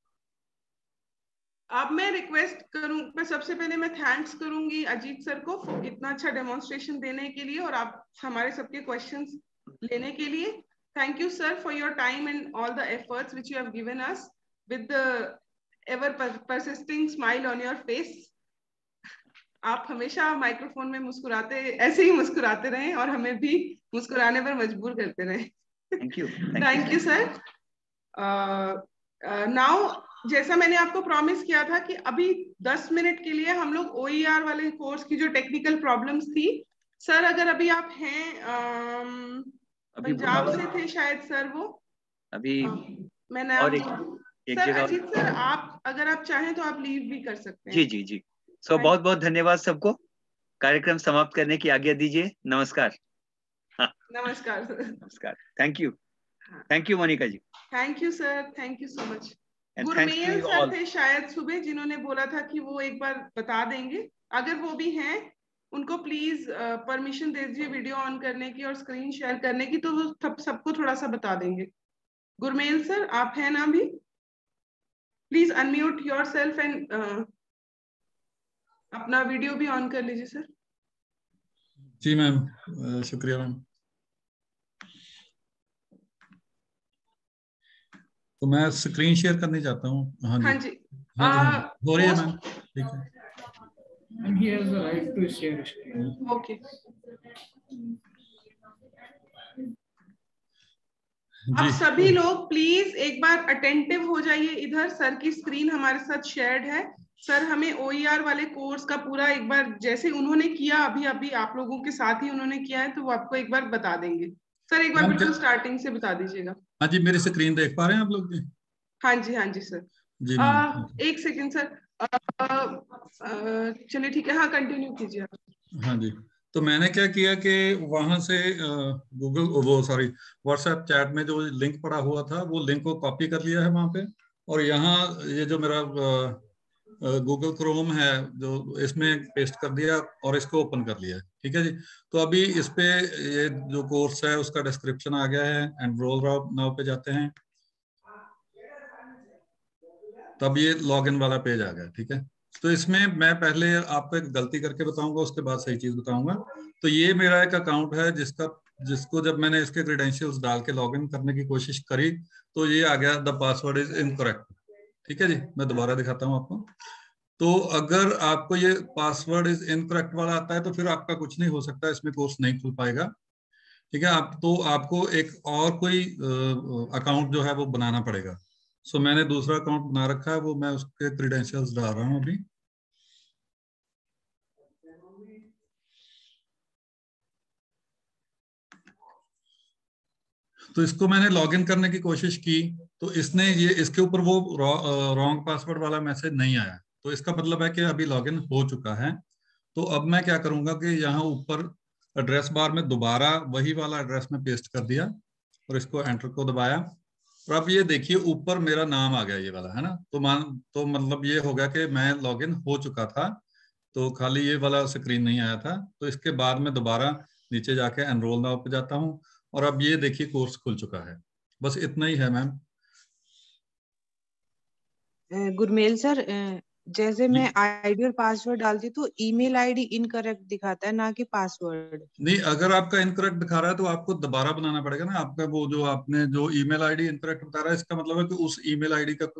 अब मैं रिक्वेस्ट करूं, मैं सबसे पहले मैं थैंक्स करूंगी अजीत सर को इतना अच्छा डेमोन्स्ट्रेशन देने के लिए और आप हमारे सबके क्वेश्चंस लेने के लिए। Thank you sir for your time and all the efforts which you have given us with the ever persisting smile on your face. आप हमेशा माइक्रोफोन में मुस्कुराते, ऐसे ही मुस्कुराते रहें और हमें भी मुस्कुराने पर मजबूर करते रहें। Thank you thank you sir. Now जैसा मैंने आपको प्रॉमिस किया था कि अभी दस मिनट के लिए हम लोग ओईआर वाले कोर्स की जो टेक्निकल प्रॉब्लम्स थी, सर अगर अभी आप हैं, um, अभी पंजाब से थे शायद सर वो, अभी uh, मैं नाम और एक, एक सर जगह अजीत सर, आप अगर आप चाहें तो आप लीव भी कर सकते हैं। जी जी जी। सो so, बहुत बहुत धन्यवाद सबको। कार्यक्रम समाप्त करने की आज्ञा दीजिए। नमस्कार। हाँ। नमस्कार सर। नमस्कार। Thank you. Thank you Monika ji. Thank you sir, thank you so much. And Gurmel sir थे शायद सुबह, जिन्होंने बोला था कि वो एक बार बता देंगे, अगर वो भी हैं उनको प्लीज परमिशन दे दीजिए वीडियो ऑन करने की और स्क्रीन शेयर करने की, तो वो सब सबको थोड़ा सा बता देंगे। गुरमेल सर आप हैं ना अभी? प्लीज अनम्यूट योरसेल्फ एंड अपना वीडियो भी ऑन कर लीजिए सर। जी मैम, शुक्रिया मैम। तो मैं स्क्रीन शेयर करनी चाहता हूँ। हाँ जी हाँ जी, हाँ जी, हाँ हो रही है मैम, ठीक है। And he has the right to share screen. Okay, अब सभी लोग प्लीज एक बार अटेंटिव हो जाइए इधर। सर की स्क्रीन हमारे साथ शेयर्ड है। सर हमें ओईआर वाले कोर्स का पूरा एक बार, जैसे उन्होंने किया अभी अभी आप लोगों के साथ ही उन्होंने किया है, तो वो आपको एक बार बता देंगे। सर एक बार बिल्कुल स्टार्टिंग से बता दीजिएगा। हाँ जी, मेरी स्क्रीन देख पा रहे हैं आप लोग? जी हाँ जी, हाँ जी सर। जी आ, एक सेकंड सर, चलिए ठीक है, हाँ कंटिन्यू कीजिए। हाँ जी, तो मैंने क्या किया कि वहां से गूगल वो सॉरी व्हाट्सएप चैट में जो लिंक पड़ा हुआ था वो लिंक को कॉपी कर लिया है वहां पे, और यहाँ ये जो मेरा गूगल क्रोम है जो इसमें पेस्ट कर दिया और इसको ओपन कर लिया। ठीक है जी, तो अभी इस पे ये जो कोर्स है उसका डिस्क्रिप्शन आ गया है। एनरोल नाउ पे जाते हैं, तब ये लॉगिन वाला पेज आ गया। ठीक है, तो इसमें मैं पहले आपको एक गलती करके बताऊंगा, उसके बाद सही चीज बताऊंगा। तो ये मेरा एक अकाउंट है जिसका जिसको जब मैंने इसके क्रेडेंशियल्स डाल के लॉगिन करने की कोशिश करी तो ये आ गया द पासवर्ड इज इनकरेक्ट। ठीक है जी, मैं दोबारा दिखाता हूँ आपको। तो अगर आपको ये पासवर्ड इज इनकरेक्ट वाला आता है तो फिर आपका कुछ नहीं हो सकता, इसमें कोर्स नहीं खुल पाएगा। ठीक है, आप तो आपको एक और कोई अकाउंट जो है वो बनाना पड़ेगा। सो so, मैंने दूसरा अकाउंट बना रखा है, वो मैं उसके क्रेडेंशियल्स डाल रहा हूँ अभी। तो इसको मैंने लॉगिन करने की कोशिश की तो इसने ये इसके ऊपर वो रॉन्ग पासवर्ड वाला मैसेज नहीं आया, तो इसका मतलब है कि अभी लॉगिन हो चुका है। तो अब मैं क्या करूंगा कि यहाँ ऊपर एड्रेस बार में दोबारा वही वाला एड्रेस में पेस्ट कर दिया और इसको एंटर को दबाया, और अब ये देखिए ऊपर मेरा नाम आ गया ये वाला, है ना। तो मान तो मतलब ये होगा कि मैं लॉगिन हो चुका था, तो खाली ये वाला स्क्रीन नहीं आया था। तो इसके बाद में दोबारा नीचे जाके एनरोल नाउ पे जाता हूँ और अब ये देखिए कोर्स खुल चुका है। बस इतना ही है मैम। गुरमेल सर, जैसे मैं आईडी और पासवर्ड डालती तो ईमेल आईडी इनकरेक्ट दिखाता है, ना कि पासवर्ड। नहीं, अगर आपका इनकरेक्ट दिखा रहा है तो आपको दोबारा बनाना पड़ेगा ना। आपका वो जो आपने जो ईमेल आईडी इनकरेक्ट बता रहा है, इसका मतलब है कि उस ईमेल आईडी का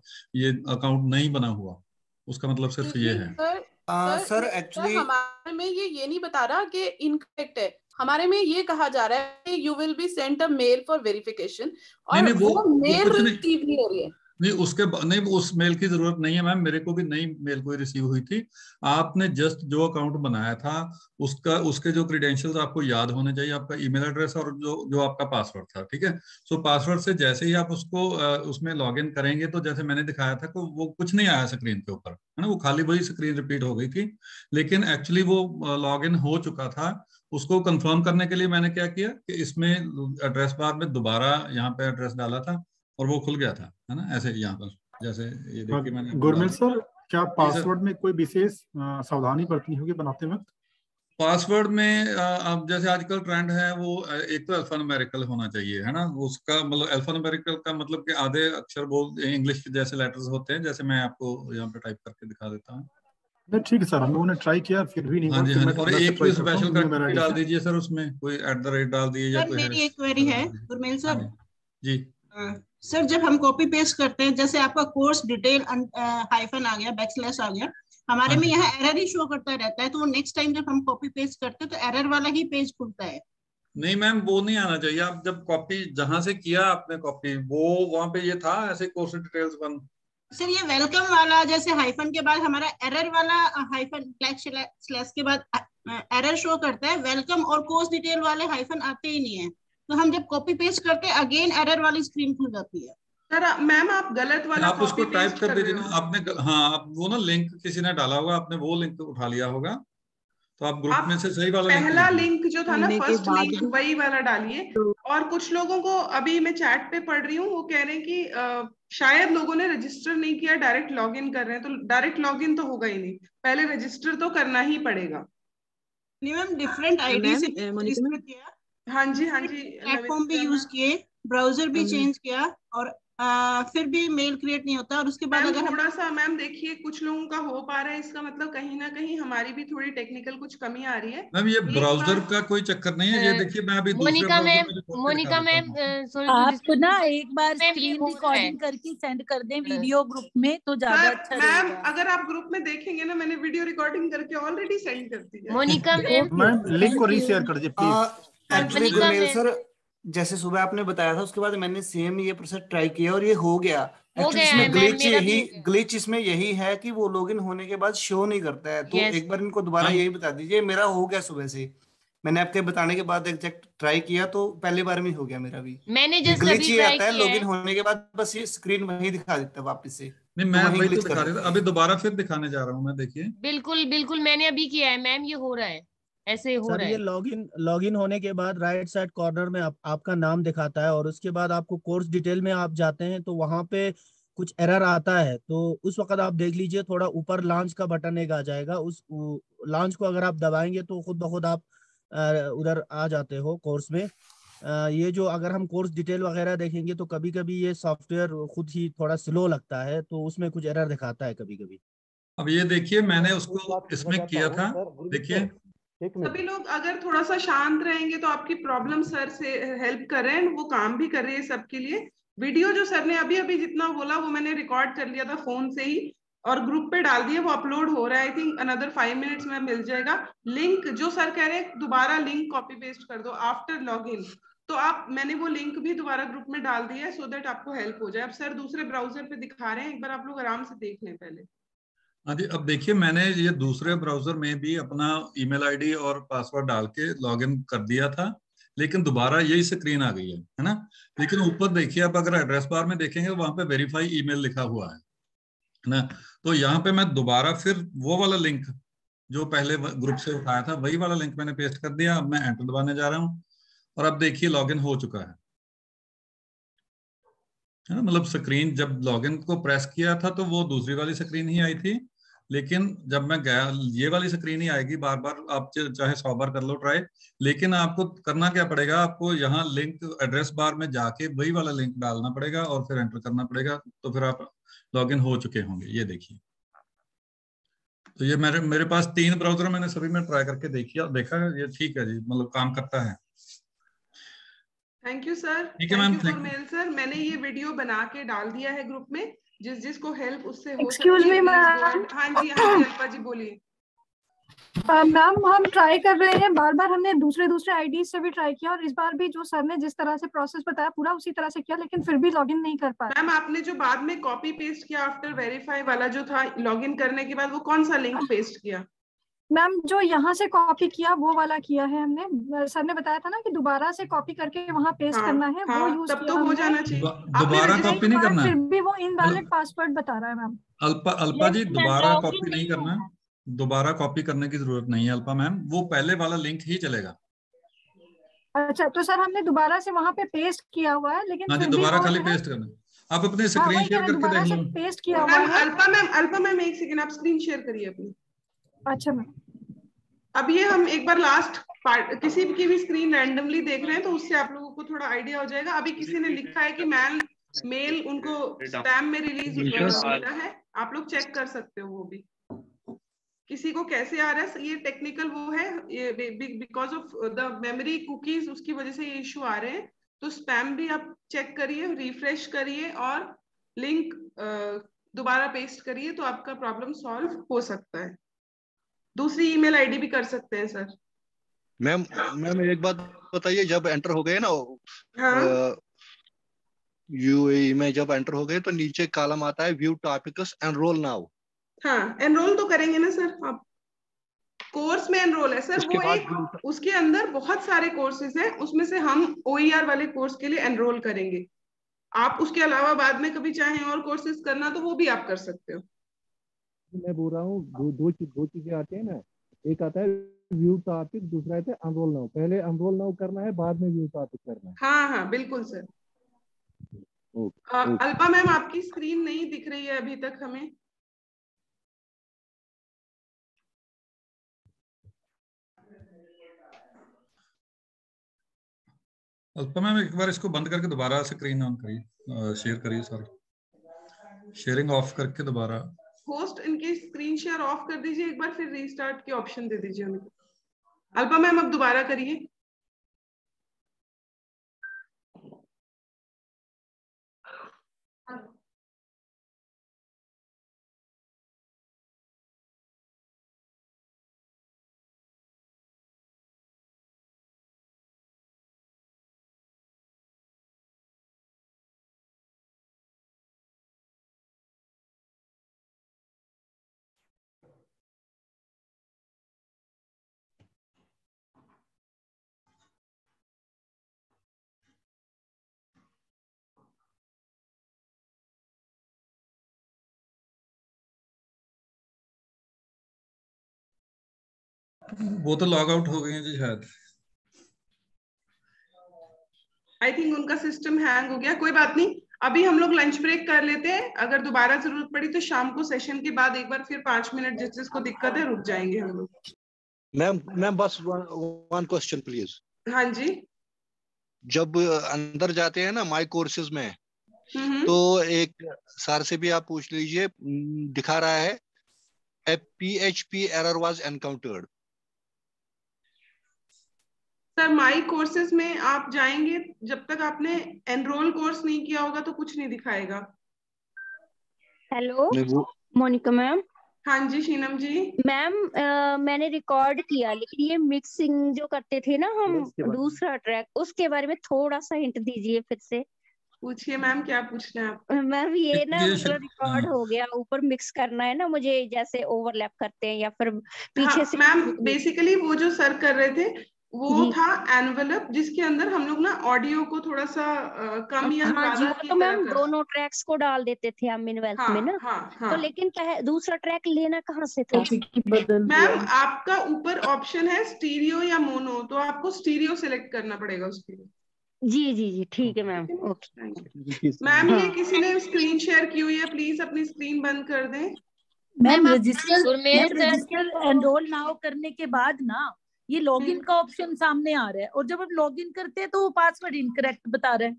ये अकाउंट नहीं बना हुआ, उसका मतलब सिर्फ ये है। सर सर एक्चुअली हमारे में ये ये नहीं बता रहा कि इनकरेक्ट है, हमारे में ये कहा जा रहा है कि you will be sent a mail for verification, और नहीं, नहीं, वो, वो मेल वो रिसीव नहीं हो रही है। नहीं, उसके नहीं, उस मेल की जरूरत नहीं है मैम, मेरे को भी नई मेल कोई रिसीव हुई थी। आपने जस्ट जो अकाउंट बनाया था उसका उसके जो क्रेडेंशियल्स आपको याद होने चाहिए, आपका ईमेल एड्रेस और जो जो आपका पासवर्ड था। ठीक है, सो पासवर्ड से जैसे ही आप उसको उसमें लॉगिन करेंगे तो जैसे मैंने दिखाया था कि वो कुछ नहीं आया स्क्रीन के ऊपर, है ना, वो खाली वही स्क्रीन रिपीट हो गई थी, लेकिन एक्चुअली वो लॉगिन हो चुका था। उसको कंफर्म करने के लिए मैंने क्या किया कि इसमें एड्रेस बार में दोबारा यहाँ पे एड्रेस डाला था और वो खुल गया था, है ना, ऐसे यहाँ पर जैसे ये देखिए मैंने। गुरमेल सर, क्या पासवर्ड में कोई विशेष सावधानी बरतनी होगी बनाते वक्त? पासवर्ड में अब जैसे आजकल ट्रेंड है वो एक तो अल्फान्यूमेरिकल होना चाहिए, है ना। उसका मतलब अल्फान्यूमेरिकल का मतलब कि आधे अक्षर बोल इंग्लिश के जैसे लेटर्स होते हैं, जैसे मैं आपको यहाँ पे टाइप करके दिखा देता हूँ। नहीं ठीक है सर, हम लोगों ने ट्राई किया फिर भी नहीं। हाँ जी, हाँ जी, और एक कोई स्पेशल कैरेक्टर डाल दीजिए सर, उसमें कोई एट द रेट डाल दीजिए या कोई। मेरी एक क्वेरी है गुरमेल सर। जी सर, जब हम कॉपी पेस्ट करते हैं, जैसे आपका कोर्स डिटेल हाइफन आ गया, बैकस्लैश आ गया, हमारे में यहाँ एरर ही शो करता रहता है, तो नेक्स्ट टाइम जब हम कॉपी पेस्ट करते हैं तो एरर वाला ही पेज खुलता है। नहीं मैम, वो नहीं आना चाहिए। आप जब कॉपी जहां से किया आपने कॉपी, वो वहां पे ये था ऐसे कोर्स डिटेल्स वन। सर ये वेलकम वाला जैसे हाइफन के बाद हमारा एरर वाला हाइफन स्लैश के बाद एरर शो करता है, वेलकम और कोर्स डिटेल वाले हाइफन आते ही नहीं है, तो हम जब कॉपी पेस्ट करते हैं अगेन एरर वाली स्क्रीन खुल जाती है। सर मैम आप गलत वाला आप उसको टाइप कर दीजिए ना आपने। हाँ, आप वो ना लिंक किसी ने डाला होगा, आपने वो लिंक उठा लिया होगा, तो आप ग्रुप में से सही वाला पहला लिंक जो था ना, फर्स्ट लिंक वही वाला डालिए। और कुछ लोगों को अभी मैं चैट पे पढ़ रही हूँ, वो कह रहे हैं कि आ, शायद लोगों ने रजिस्टर नहीं किया, डायरेक्ट लॉगिन कर रहे हैं, तो डायरेक्ट लॉगिन तो होगा ही नहीं, पहले रजिस्टर तो करना ही पड़ेगा। मैम डिफरेंट आईडी से रजिस्टर किया, हाँ जी हाँ जी, प्लेटफॉर्म भी यूज किए, ब्राउजर भी चेंज किया और आ, फिर भी मेल क्रिएट नहीं होता। और उसके बाद मैम अगर थोड़ा सा मैम देखिए, कुछ लोगों का हो पा रहा है, इसका मतलब कहीं ना कहीं हमारी भी थोड़ी टेक्निकल कुछ कमी आ रही है। मैम ये ब्राउजर का कोई चक्कर नहीं है, ये देखिए मैं अभी दूसरे मोनिका मैम, ब्राउजर में मोनिका मैम आप ना एक बार स्क्रीन रिकॉर्डिंग करके सेंड कर दें वीडियो ग्रुप में तो ज्यादा अच्छा मैम रहेगा। अगर आप ग्रुप में देखेंगे ना, मैंने वीडियो रिकॉर्डिंग करके ऑलरेडी सेंड कर दी है। मोनिका मैम मैम लिंक को रीशेयर कर दीजिए प्लीज। एक्चुअली गुरमेल सर, जैसे सुबह आपने बताया था उसके बाद मैंने सेम ये प्रोसेस ट्राई किया और ये हो गया। एक्चुअली इसमें ग्लिच यही ग्लिच इसमें यही है कि वो लॉगिन होने के बाद शो नहीं करता है। तो एक बार इनको दोबारा यही बता दीजिए। मेरा हो गया सुबह से, मैंने आपके बताने के बाद एग्जैक्ट ट्राई किया तो पहली बार में हो गया मेरा भी। मैंने जस्ट ग्लिच ये आता है लॉगिन होने के बाद, बस ये स्क्रीन वही दिखा देता है वापस से। नहीं मैं वही तो दिखा रहा था, अभी दोबारा फिर दिखाने जा रहा हूँ मैं, देखिए। बिल्कुल बिल्कुल मैंने अभी किया है मैम, ये हो रहा है, ऐसे हो सर रहा ये है। लॉगिन लॉगिन होने के बाद राइट साइड कॉर्नर में आप, आपका नाम दिखाता है और उसके बाद आपको कोर्स डिटेल में आप जाते हैं तो वहां पे कुछ एरर आता है। तो उस वक्त आप देख लीजिए, थोड़ा ऊपर लॉन्च का बटन एक आ जाएगा, उस लॉन्च को अगर आप दबाएंगे तो खुद ब खुद आप उधर आ जाते हो कोर्स में। आ, ये जो अगर हम कोर्स डिटेल वगैरह देखेंगे तो कभी कभी ये सॉफ्टवेयर खुद ही थोड़ा स्लो लगता है, तो उसमें कुछ एरर दिखाता है कभी कभी। अब ये देखिए मैंने उसको इसमें किया था, देखिए सभी लोग अगर थोड़ा सा शांत रहेंगे तो आपकी प्रॉब्लम सर से हेल्प कर रहे हैं, वो काम भी कर रहे हैं सबके लिए। वीडियो जो सर ने अभी अभी जितना बोला वो मैंने रिकॉर्ड कर लिया था फोन से ही और ग्रुप पे डाल दिया, वो अपलोड हो रहा है। I think another five minutes में मिल जाएगा लिंक। जो सर कह रहे हैं दोबारा लिंक कॉपी पेस्ट कर दो आफ्टर लॉगिन, तो आप मैंने वो लिंक भी दोबारा ग्रुप में डाल दिया है सो दैट आपको हेल्प हो जाए। अब सर दूसरे ब्राउजर पे दिखा रहे हैं, एक बार आप लोग आराम से देख लें पहले। हाँ जी, अब देखिए मैंने ये दूसरे ब्राउजर में भी अपना ईमेल आईडी और पासवर्ड डाल के लॉगिन कर दिया था, लेकिन दोबारा यही स्क्रीन आ गई है है ना। लेकिन ऊपर देखिए, आप अगर एड्रेस बार में देखेंगे वहां पे वेरीफाई ईमेल लिखा हुआ है ना। तो यहाँ पे मैं दोबारा फिर वो वाला लिंक जो पहले ग्रुप से उठाया था वही वाला लिंक मैंने पेस्ट कर दिया। अब मैं एंटर दबाने जा रहा हूँ और अब देखिए लॉगिन हो चुका है, है ना। मतलब स्क्रीन जब लॉगिन को प्रेस किया था तो वो दूसरी वाली स्क्रीन ही आई थी, लेकिन जब मैं गया ये वाली स्क्रीन ही आएगी। बार बार आप चाहे सौ बार कर लो ट्राई, लेकिन आपको करना क्या पड़ेगा, आपको यहाँ लिंक एड्रेस बार में जाके वही वाला लिंक डालना पड़ेगा और फिर एंटर करना पड़ेगा, तो फिर आप लॉगिन हो चुके होंगे। ये देखिए, तो ये मेरे मेरे पास तीन ब्राउजर मैंने सभी में ट्राई करके देखिए देखा, ये ठीक है जी, मतलब काम करता है। थैंक यू सर, ठीक है ma'am, thank you for mail sir. मैंने ये वीडियो बना के डाल दिया है ग्रुप में, जिस जिसको हेल्प उससे हो Excuse सकती है। me, ma'am. हाँ जी हाँ जी अल्पा जी बोलिए। मैम हम ट्राई कर रहे हैं, बार बार हमने दूसरे दूसरे आईडी से भी ट्राई किया और इस बार भी जो सर ने जिस तरह से प्रोसेस बताया पूरा उसी तरह से किया, लेकिन फिर भी लॉगिन नहीं कर पाए। मैम आपने जो बाद में कॉपी पेस्ट किया आफ्टर वेरीफाई वाला जो था लॉगिन करने के बाद, वो कौन सा लिंक पेस्ट किया? मैम जो यहाँ से कॉपी किया वो वाला किया है हमने। सर ने बताया था ना कि दोबारा से कॉपी करके वहाँ पेस्ट हाँ, करना है, हाँ, वो यूज तब तो हो जाना चाहिए। दोबारा कॉपी नहीं करना, फिर भी वो इनवैलिड पासवर्ड बता रहा है मैम। अल्पा अल्पा जी दोबारा कॉपी नहीं करना, दोबारा कॉपी करने की जरूरत नहीं है अल्पा मैम, वो पहले वाला लिंक ही चलेगा। अच्छा तो सर हमने दोबारा से वहाँ पे पेस्ट किया हुआ है, लेकिन हाँ जी दोबारा खाली पेस्ट करना। आप अपने स्क्रीन शेयर करके देख लो। पेस्ट किया हुआ है। अल्पा मैम अल्पा मैम एक सेकंड, आप स्क्रीन शेयर करिए अपनी। अच्छा मैम, अब ये हम एक बार लास्ट पार्ट किसी की भी स्क्रीन रैंडमली देख रहे हैं तो उससे आप लोगों को थोड़ा आइडिया हो जाएगा। अभी किसी ने लिखा है कि मैल मेल उनको स्पैम में रिलीज मिला है, आप लोग चेक कर सकते हो वो भी किसी को कैसे आ रहा है। ये टेक्निकल वो है, ये because of the memory cookies उसकी वजह से ये इशू आ रहे हैं। तो स्पैम भी आप चेक करिए, रिफ्रेश करिए और लिंक दोबारा पेस्ट करिए तो आपका प्रॉब्लम सॉल्व हो सकता है। दूसरी ईमेल आईडी भी कर सकते हैं सर। मैम मैम एक बात बताइए, जब एंटर हो गए ना हाँ? यूएई में जब एंटर हो गए तो नीचे कॉलम आता है व्यू टॉपिक्स एनरोल नाउ। हाँ एनरोल तो करेंगे ना सर, आप कोर्स में एनरोल है सर, वो एक उसके अंदर बहुत सारे कोर्सेज हैं, उसमें से हम ओईआर वाले कोर्स के लिए एनरोल करेंगे। आप उसके अलावा बाद में कभी चाहें और कोर्सेज करना तो वो भी आप कर सकते हो। मैं बोल रहा हूँ दो दो चीज दो चीजें आती है ना, एक आता है व्यू टॉपिक, दूसरा आता है एनरोल नाउ। पहले एनरोल नाउ करना है, बाद में व्यू टॉपिक करना है। हाँ हाँ बिल्कुल सर। अल्पा मैम आपकी स्क्रीन नहीं दिख रही है अभी तक हमें। अल्पा मैम एक बार इसको बंद करके दोबारा स्क्रीन ऑन करिए, शेयर करिए, सॉरी शेयरिंग ऑफ करके दोबारा। होस्ट इनकी स्क्रीन शेयर ऑफ कर दीजिए एक बार, फिर रीस्टार्ट की ऑप्शन दे दीजिए उनको। अल्पा मैम अब दोबारा करिए। वो तो लॉग आउट हो गए हैं जी शायद। आई थिंक उनका सिस्टम हैंग हो गया, कोई बात नहीं। अभी हम लोग लंच ब्रेक कर लेते हैं, अगर दोबारा जरूरत पड़ी तो शाम को सेशन के बाद एक बार फिर पांच मिनट जिस जिसको दिक्कत है रुक जाएंगे हम लोग। मैम मैम बस वन क्वेश्चन प्लीज। हाँ जी। जब अंदर जाते हैं ना माई कोर्सेज में, तो एक सर से भी आप पूछ लीजिए, दिखा रहा है a PHP error was encountered. Sir my courses में आप जाएंगे, जब तक आपने एनरोल कोर्स नहीं किया होगा तो कुछ नहीं दिखाएगा। Hello Monica ma'am. हाँ जी शीनम जी। मैम मैंने रिकॉर्ड किया, लेकिन ये मिक्सिंग जो करते थे ना हम दूसरा ट्रैक, उसके बारे में थोड़ा सा हिंट दीजिए फिर से। पूछिए मैम, क्या पूछना है आप? मैम ये ना मतलब रिकॉर्ड हो गया, ऊपर मिक्स करना है ना मुझे, जैसे ओवरलैप करते हैं या फिर पीछे हाँ, से। मैम बेसिकली वो जो सर कर रहे थे वो था एनवेलप, जिसके अंदर हम लोग ना ऑडियो को थोड़ा सा आ, कम या हाँ जी, ज्यादा तो मैम दोनों ट्रैक्स को डाल देते थे हम इनवेल्थ हाँ, में ना। हाँ, हाँ. तो लेकिन दूसरा ट्रैक लेना कहाँ से था? मैम आपका ऊपर ऑप्शन है स्टीरियो या मोनो, तो आपको स्टीरियो सिलेक्ट करना पड़ेगा उसके लिए। जी जी जी ठीक है मैम, ओके। मैम ये किसी ने स्क्रीन शेयर की हुई है, प्लीज अपनी स्क्रीन बंद कर दें। Ma'am register register enroll now करने के बाद ना ये लॉगिन का ऑप्शन सामने आ रहा है, और जब हम लॉगिन करते हैं तो वो पासवर्ड इनकरेक्ट बता रहा है।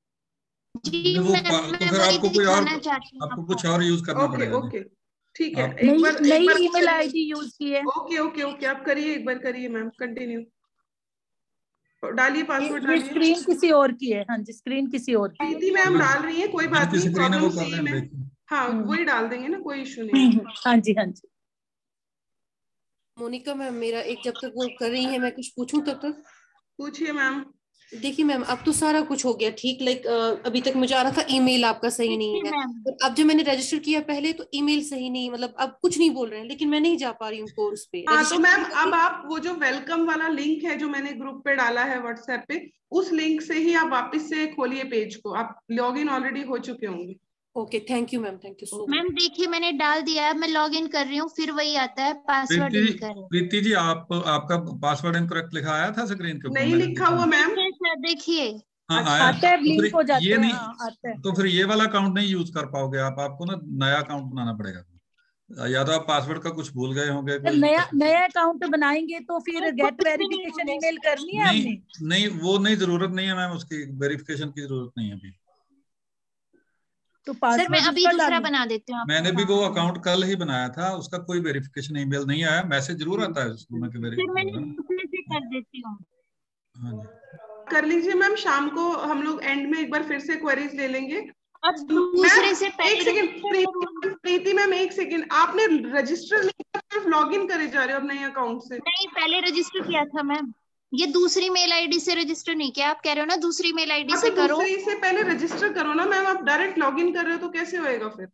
जी वो तो फिर आपको कोई और आपको कुछ और यूज करना पड़ेगा। ओके ठीक है, एक बार नई ईमेल आईडी यूज की है। ओके ओके ओके आप करिए, एक बार करिए मैम, कंटिन्यू डालिए, पासवर्ड डालिए। स्क्रीन किसी और की है। हाँ जी स्क्रीन किसी और की। प्रीति मैम डाल रही है, कोई बात नहीं, प्रॉब्लम सेम है। हाँ वही डाल देंगे ना, कोई इशू नहीं। हाँ जी हाँ जी। मोनिका मैम मेरा एक, जब तक वो कर रही है मैं कुछ पूछूं तब तक। पूछिए मैम। देखिए मैम अब तो सारा कुछ हो गया ठीक, लाइक अभी तक मुझे आ रहा था ईमेल आपका सही नहीं है, अब जब मैंने रजिस्टर किया पहले तो ईमेल सही नहीं, मतलब अब कुछ नहीं बोल रहे हैं, लेकिन मैं नहीं जा पा रही हूँ कोर्स पे। हाँ तो मैम अब आप वो जो वेलकम वाला लिंक है जो मैंने ग्रुप पे डाला है व्हाट्सएप पे, उस लिंक से ही आप वापस से खोलिए पेज को, आप लॉग इन ऑलरेडी हो चुके होंगे। Okay thank you ma'am, thank you so much. Ma'am देखिए मैंने डाल दिया है, मैं लॉग इन कर रही हूँ, फिर वही आता है पासवर्ड इनकरेक्ट। प्रीति जी आप आपका पासवर्ड इनकरेक्ट लिखा आया था स्क्रीन के ऊपर? नहीं लिखा हुआ मैम। देखिए हाँ आया, तो फिर ये नहीं, तो फिर ये वाला अकाउंट नहीं यूज कर पाओगे आप, आपको ना नया अकाउंट बनाना पड़ेगा, या तो आप पासवर्ड का कुछ भूल गए होंगे। नया नया अकाउंट बनाएंगे तो फिर गेट वेरिफिकेशन ईमेल करनी है नहीं, नहीं वो नहीं, जरूरत नहीं है मैम, उसकी वेरिफिकेशन की जरूरत नहीं है अभी। तो सर मैं अभी दूसरा बना देती हूँ। मैंने भी वो अकाउंट कल ही बनाया था, उसका कोई वेरिफिकेशन ईमेल नहीं आया, मैसेज जरूर आता है उसमें कि वेरिफिकेशन कर देती हूँ। हाँ जी कर लीजिए मैम, शाम को हम लोग एंड में एक बार फिर से क्वेरीज ले लेंगे। अब दूसरे से एक सेकंड प्रीति मैम, एक सेकंड, आपने रजिस्टर नहीं किया, सिर्फ लॉगिन करे जा रहे हो अब नए अकाउंट से? नहीं पहले रजिस्टर किया था मैम, ये दूसरी मेल आईडी से रजिस्टर नहीं किया, आप कह रहे हो ना दूसरी मेल आईडी से करो। दूसरी से पहले रजिस्टर करो ना मैम, आप डायरेक्ट लॉगिन कर रहे हो तो कैसे होएगा फिर?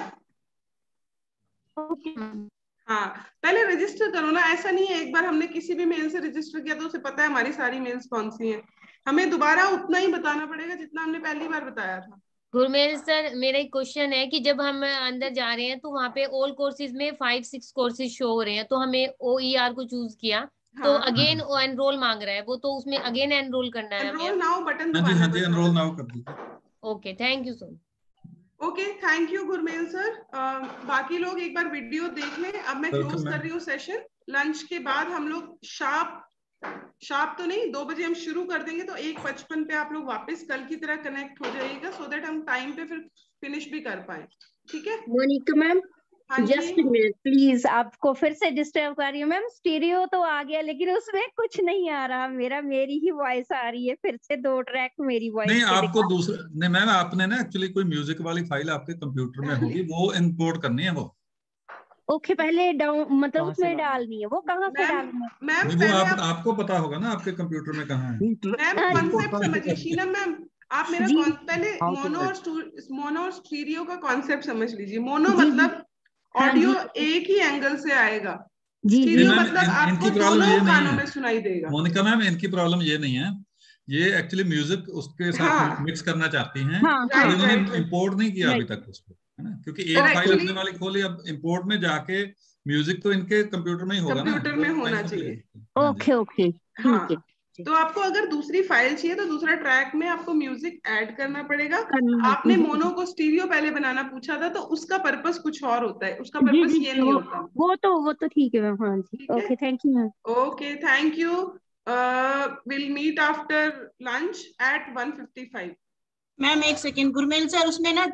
Okay ma'am. हाँ पहले रजिस्टर करो ना, ऐसा नहीं है एक बार हमने किसी भी मेल से रजिस्टर किया तो उसे पता है हमारी सारी मेल्स कौन सी हैं, हमें दोबारा उतना ही बताना पड़ेगा जितना हमने पहली बार बताया था। गुरमेल सर मेरा एक क्वेश्चन है कि जब हम अंदर जा रहे हैं तो वहाँ पे ऑल कोर्सेज में फाइव सिक्स कोर्सेज शो हो रहे हैं, तो हमें ओ ई आर को चूज किया, तो अगेन एनरोल मांग रहा है वो, तो उसमें अगेन एनरोल करना है हमें। एनरोल नाउ बटन दबाना है। हाँ जी एनरोल नाउ कर दीजिए। Okay thank you so much. Okay thank you Gurmel sir. बाकी लोग एक बार वीडियो देख लें, अब मैं क्लोज कर रही हूँ सेशन। लंच के बाद हम लोग शार्प शार्प तो नहीं, दो बजे हम शुरू कर देंगे तो एक पचपन पे आप लोग वापस कल की तरह कनेक्ट हो जाइएगा, सो दैट हम टाइम पे फिर फिनिश भी कर पाए, ठीक है? Monika ma'am, just minute please, आपको फिर से डिस्टर्ब कर रही हूँ मैम। स्टीरियो तो आ गया लेकिन उसमें कुछ नहीं आ रहा मेरा, मेरी ही वॉइस आ रही है फिर से, दो ट्रैक मेरी वॉइस नहीं आपको दूसरा नहीं मैम, आपने ना एक्चुअली कोई म्यूजिक वाली फाइल आपके कंप्यूटर में होगी, वो इंपोर्ट करनी है वो। ओके, पहले डाउन मतलब उसमें डालनी है, वो कहाँ से डालनी है? मैम वो आप, आपको पता होगा ना आपके कंप्यूटर में कहाँ है। मैम कॉन्सेप्ट समझिए शीनम मैम, आप मेरा पहले मोनो और मोनो और स्टीरियो का कॉन्सेप्ट समझ लीजिए। मोनो मतलब ऑडियो एक ही एंगल से आएगा, स्टीरियो मतलब आपको दोनों कानों में सुनाई देगा। मोनिका मैम, इनकी प्रॉब्लम ये नहीं है, ये एक्चुअली म्यूजिक उसके साथ हाँ, मिक्स करना चाहती हैं, हाँ, तो हाँ, इन्होंने इंपोर्ट नहीं किया अभी तक उसको, है ना, क्योंकि एक फाइल अपने वाली खोली, अब इंपोर्ट में जाके म्यूजिक तो इनके कंप्यूटर में ही होगा ना, कंप्यूटर में होना चाहिए। ओके ओके ठीक है। तो आपको अगर दूसरी फाइल चाहिए तो दूसरा ट्रैक में आपको म्यूजिक ऐड करना पड़ेगा। आपने मोनो को स्टीरियो पहले बनाना पूछा था, तो उसका पर्पस कुछ और होता है, उसका पर्पस ये नहीं होता। वो तो वो तो ठीक है मैम। हाँ जी, okay thank you ma'am. Okay thank you, will meet after lunch at one fifty five. Ma'am एक सेकेंड, गुरमेल सर उसमें ना